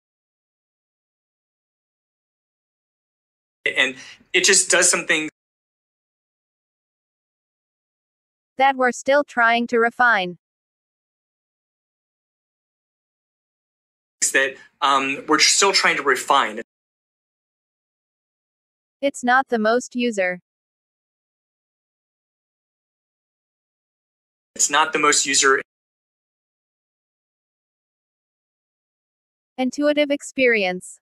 And it just does some things that we're still trying to refine. That um, we're still trying to refine. It's not the most user. It's not the most user intuitive experience.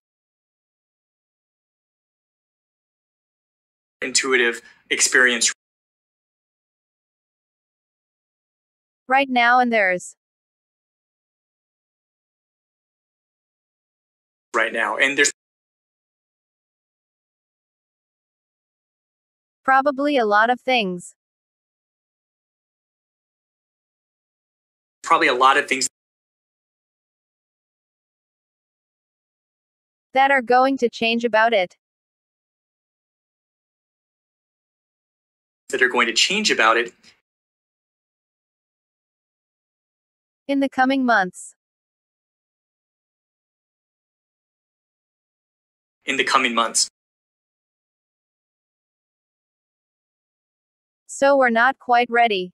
Intuitive experience. Right now and there's. Right now, and there's probably a lot of things. Probably a lot of things that are going to change about it. That are going to change about it. In the coming months. In the coming months. So we're not quite ready.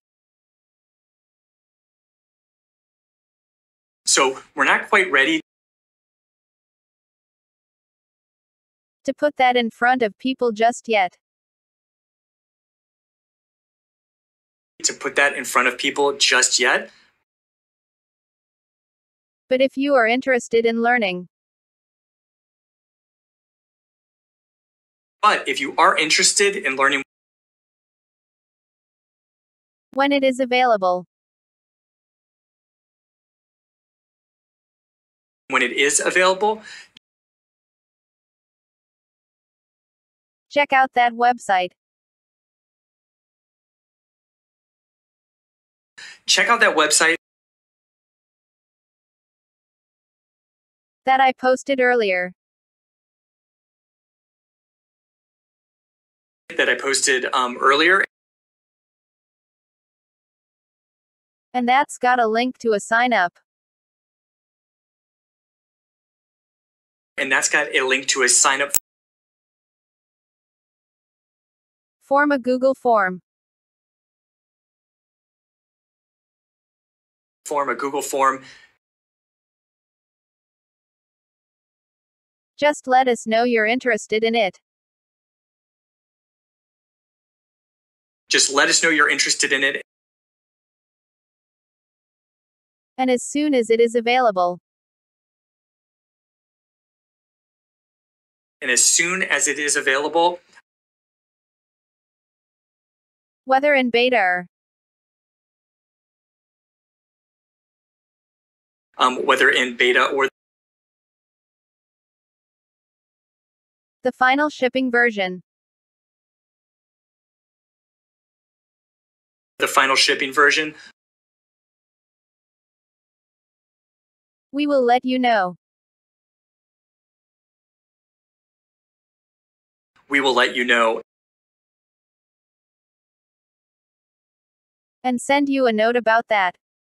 So we're not quite ready to put that in front of people just yet. To put that in front of people just yet. But if you are interested in learning. But if you are interested in learning when it is available. When it is available. Check out that website. Check out that website that I posted earlier. That I posted um, earlier. And that's got a link to a sign up. And that's got a link to a sign up form, a Google form. Form, a Google form. Just let us know you're interested in it. Just let us know you're interested in it. And as soon as it is available. And as soon as it is available. Whether in beta or Um, whether in beta or the final shipping version. The final shipping version. We will let you know. We will let you know. And send you a note about that.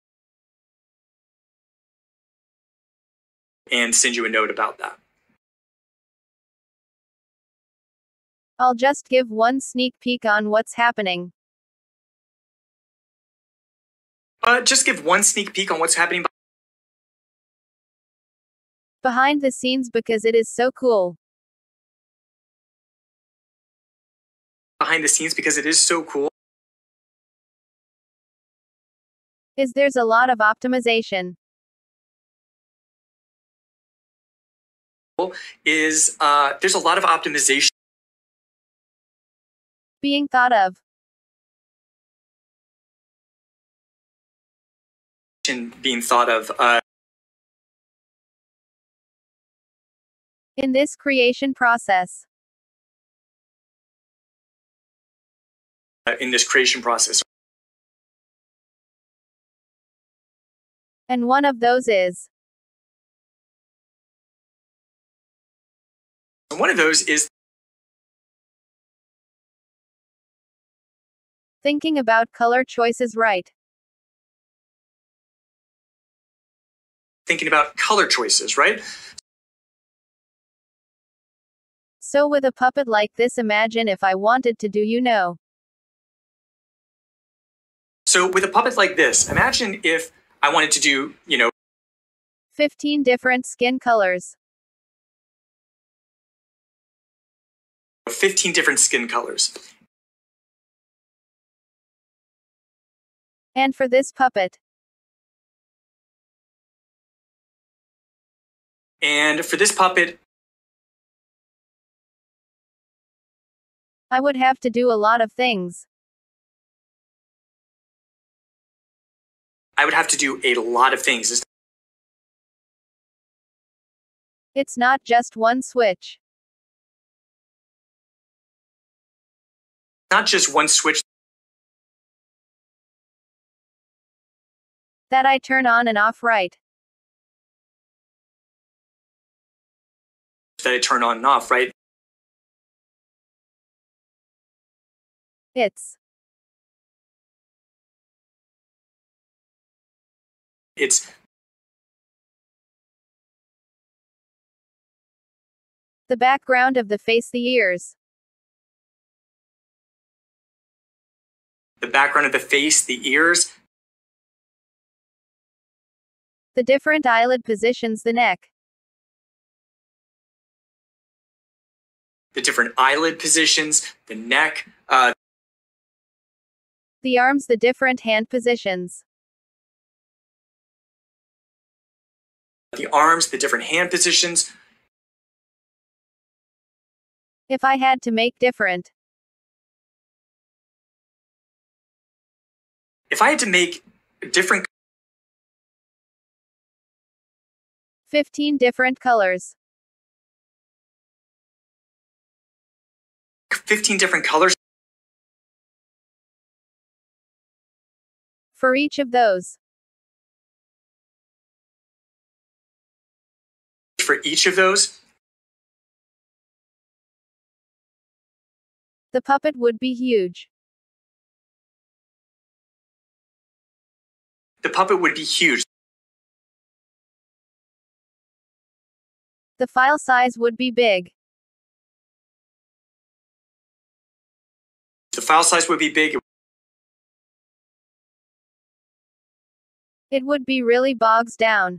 And send you a note about that. I'll just give one sneak peek on what's happening. Uh, just give one sneak peek on what's happening behind the scenes because it is so cool. Behind the scenes because it is so cool. Is there's a lot of optimization. Is uh, there's a lot of optimization Being thought of. being thought of uh, In this creation process. in this creation process. And one of those is. And one of those is Thinking about color choices right. thinking about color choices, right? So with a puppet like this, imagine if I wanted to do, you know. So with a puppet like this, imagine if I wanted to do, you know, fifteen different skin colors. fifteen different skin colors. And for this puppet. And for this puppet, I would have to do a lot of things. I would have to do a lot of things. It's not just one switch. Not just one switch that I turn on and off right. that I turn on and off, right? It's. It's. The background of the face, the ears. The background of the face, the ears. The different eyelid positions, the neck. The different eyelid positions, the neck, uh, the arms, the different hand positions. The arms, the different hand positions. If I had to make different. If I had to make different. fifteen different colors. fifteen different colors. For each of those. For each of those. The puppet would be huge. The puppet would be huge. The file size would be big. The file size would be big. It would be really bogs down.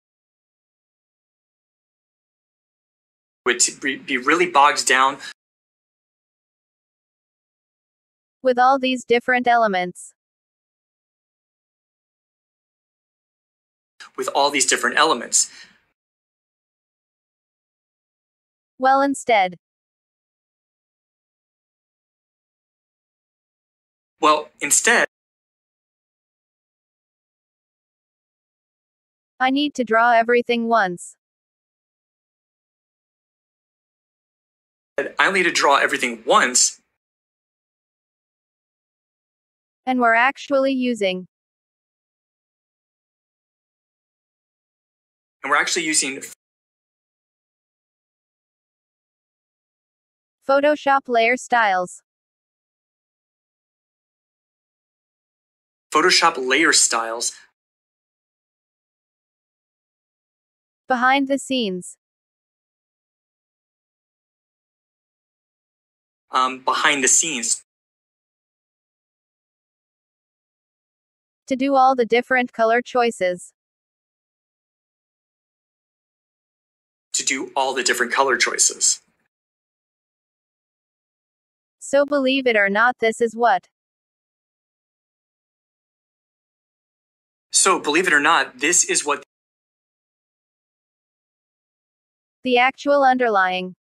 Would be really bogged down. With all these different elements. With all these different elements. Well, instead. Well, instead. I need to draw everything once. I only need to draw everything once. And we're actually using. And we're actually using Photoshop layer styles. Photoshop layer styles. Behind the scenes. Um, behind the scenes. To do all the different color choices. To do all the different color choices. So believe it or not, this is what So believe it or not, this is what The actual underlying.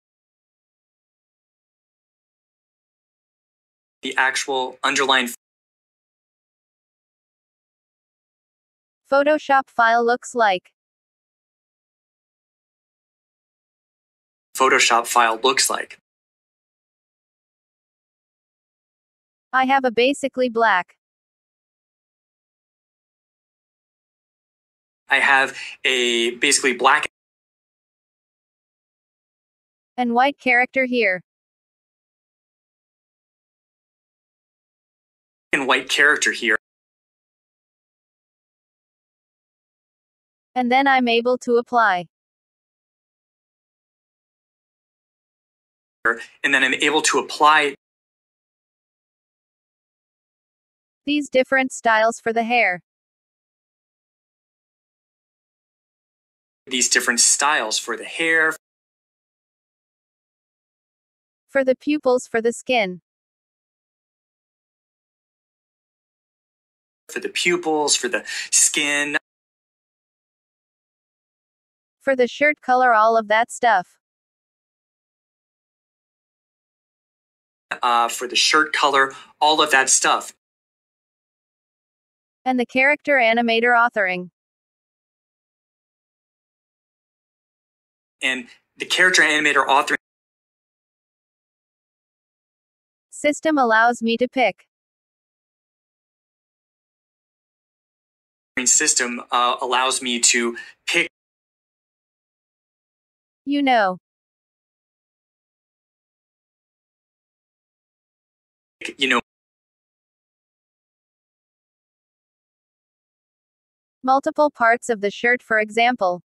the actual underlying Photoshop file looks like. Photoshop file looks like. I have a basically black. I have a basically black And white character here. and white character here. And then I'm able to apply. And then I'm able to apply These different styles for the hair. these different styles for the hair, For the pupils, for the skin. for the pupils, for the skin, For the shirt color, all of that stuff. uh, for the shirt color, all of that stuff. And the character animator authoring. And the character animator authoring System allows me to pick. system uh, allows me to pick, You know. you know, Multiple parts of the shirt, for example.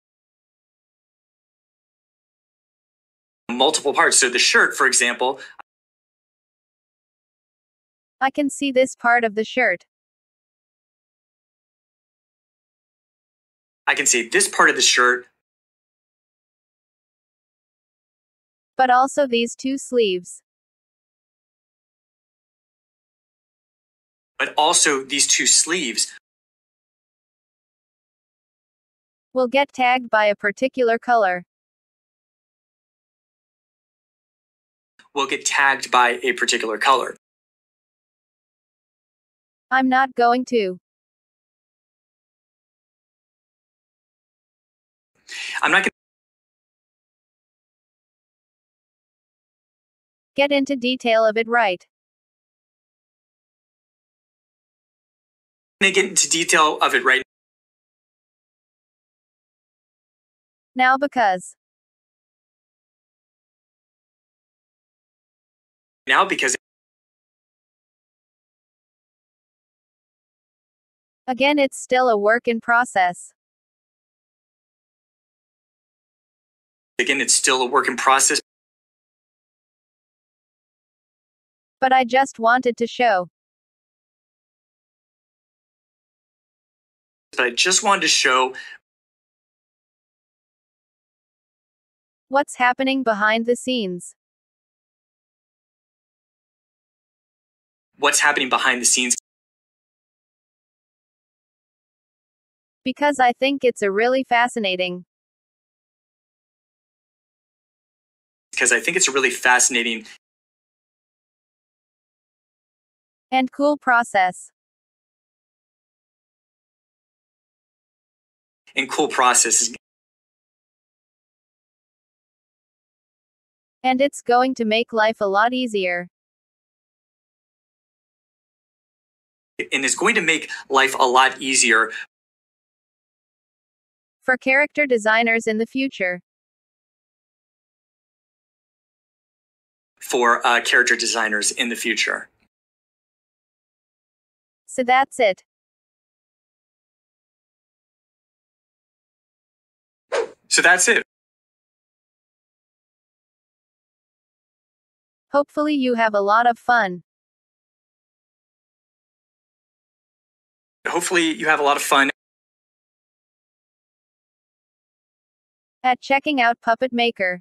multiple parts. So the shirt, for example, I can see this part of the shirt. I can see this part of the shirt, But also these two sleeves. but also these two sleeves Will get tagged by a particular color. will get tagged by a particular color. I'm not going to. I'm not going Get into detail of it right. to get into detail of it right Now because. now because Again, it's still a work in process. again, it's still a work in process. But I just wanted to show. But I just wanted to show What's happening behind the scenes. what's happening behind the scenes Because I think it's a really fascinating. because I think it's a really fascinating And cool process. and cool process. And it's going to make life a lot easier. And it's going to make life a lot easier For character designers in the future. for uh, character designers in the future. So that's it. So that's it. Hopefully you have a lot of fun. Hopefully you have a lot of fun At checking out Puppet Maker.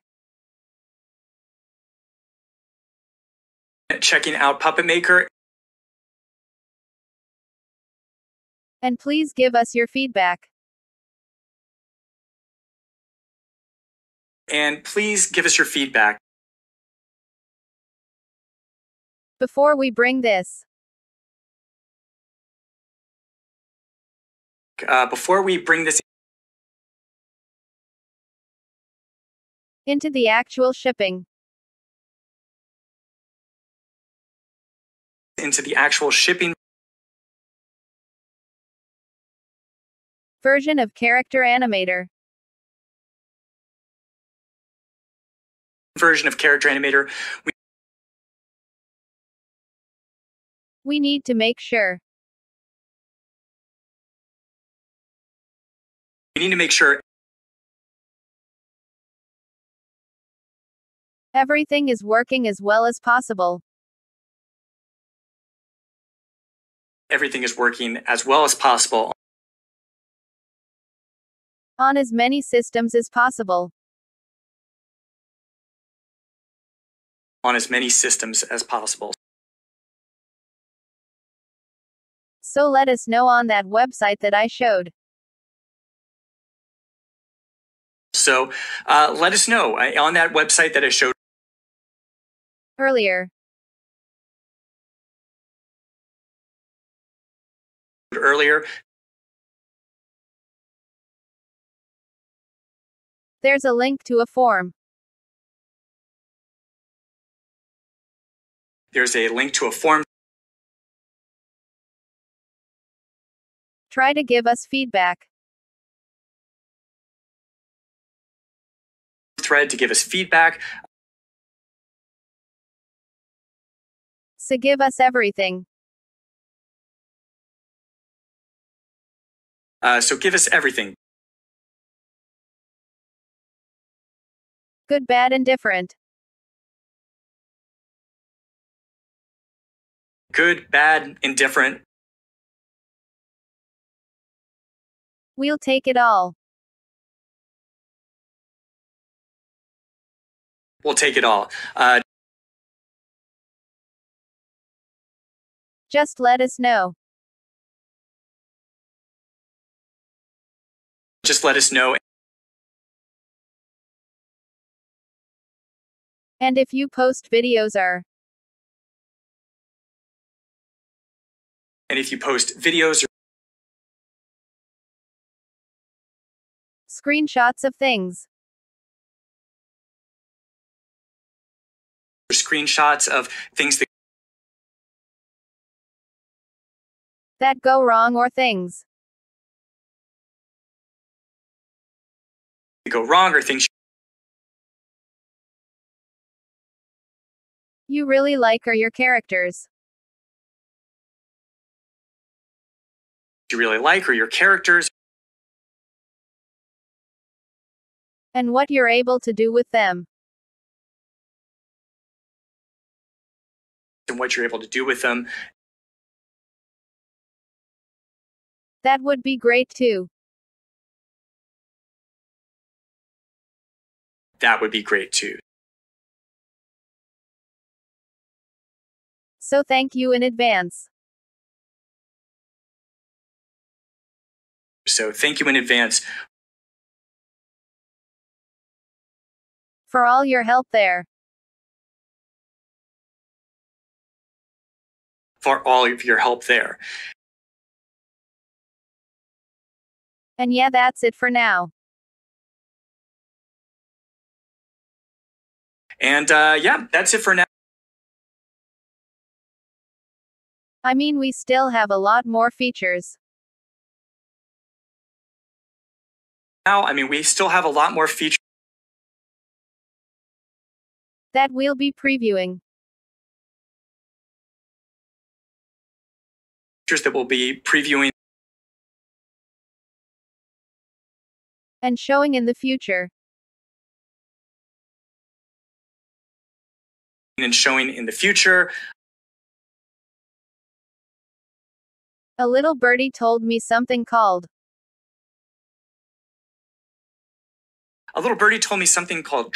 checking out Puppet Maker And please give us your feedback. And please give us your feedback. Before we bring this Uh, before we bring this into the actual shipping into the actual shipping version of Character Animator, version of Character Animator, we, we need to make sure we need to make sure everything is working as well as possible everything is working as well as possible on as many systems as possible. on as many systems as possible. So let us know on that website that I showed. So uh, let us know uh, on that website that I showed earlier. earlier. There's a link to a form. There's a link to a form. Try to give us feedback. Thread to give us feedback. So give us everything. Uh, so give us everything. Good, bad, and different. Good, bad, indifferent. We'll take it all. We'll take it all. Uh, Just let us know. just let us know. And if you post videos or And if you post videos or screenshots of things, screenshots of things that that go wrong or things go wrong or things you really like or your characters you really like or your characters and what you're able to do with them. and what you're able to do with them. That would be great too. That would be great too. So thank you in advance. So thank you in advance for all your help there. For all of your help there. And yeah, that's it for now. And uh, yeah, that's it for now. I mean, we still have a lot more features. Now, I mean, we still have a lot more features that we'll be previewing. Features that we'll be previewing and showing in the future. And showing in the future. A little birdie told me something called. A little birdie told me something called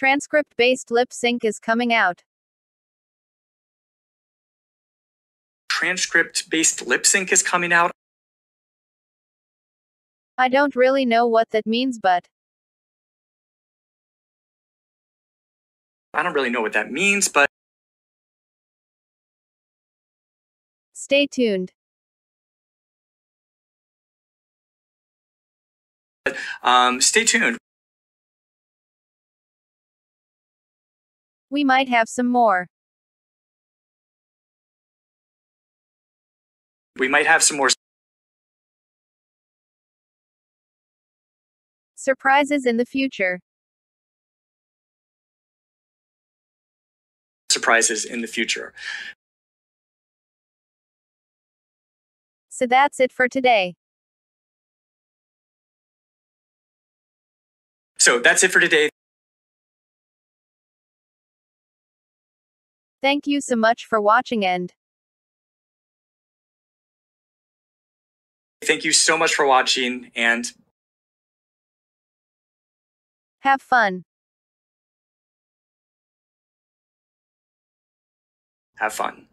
transcript-based lip sync is coming out. transcript-based lip sync is coming out. I don't really know what that means, but I don't really know what that means, but stay tuned. um, stay tuned. We might have some more We might have some more surprises in the future. surprises in the future. So that's it for today. So that's it for today. Thank you so much for watching and Thank you so much for watching, and have fun. have fun.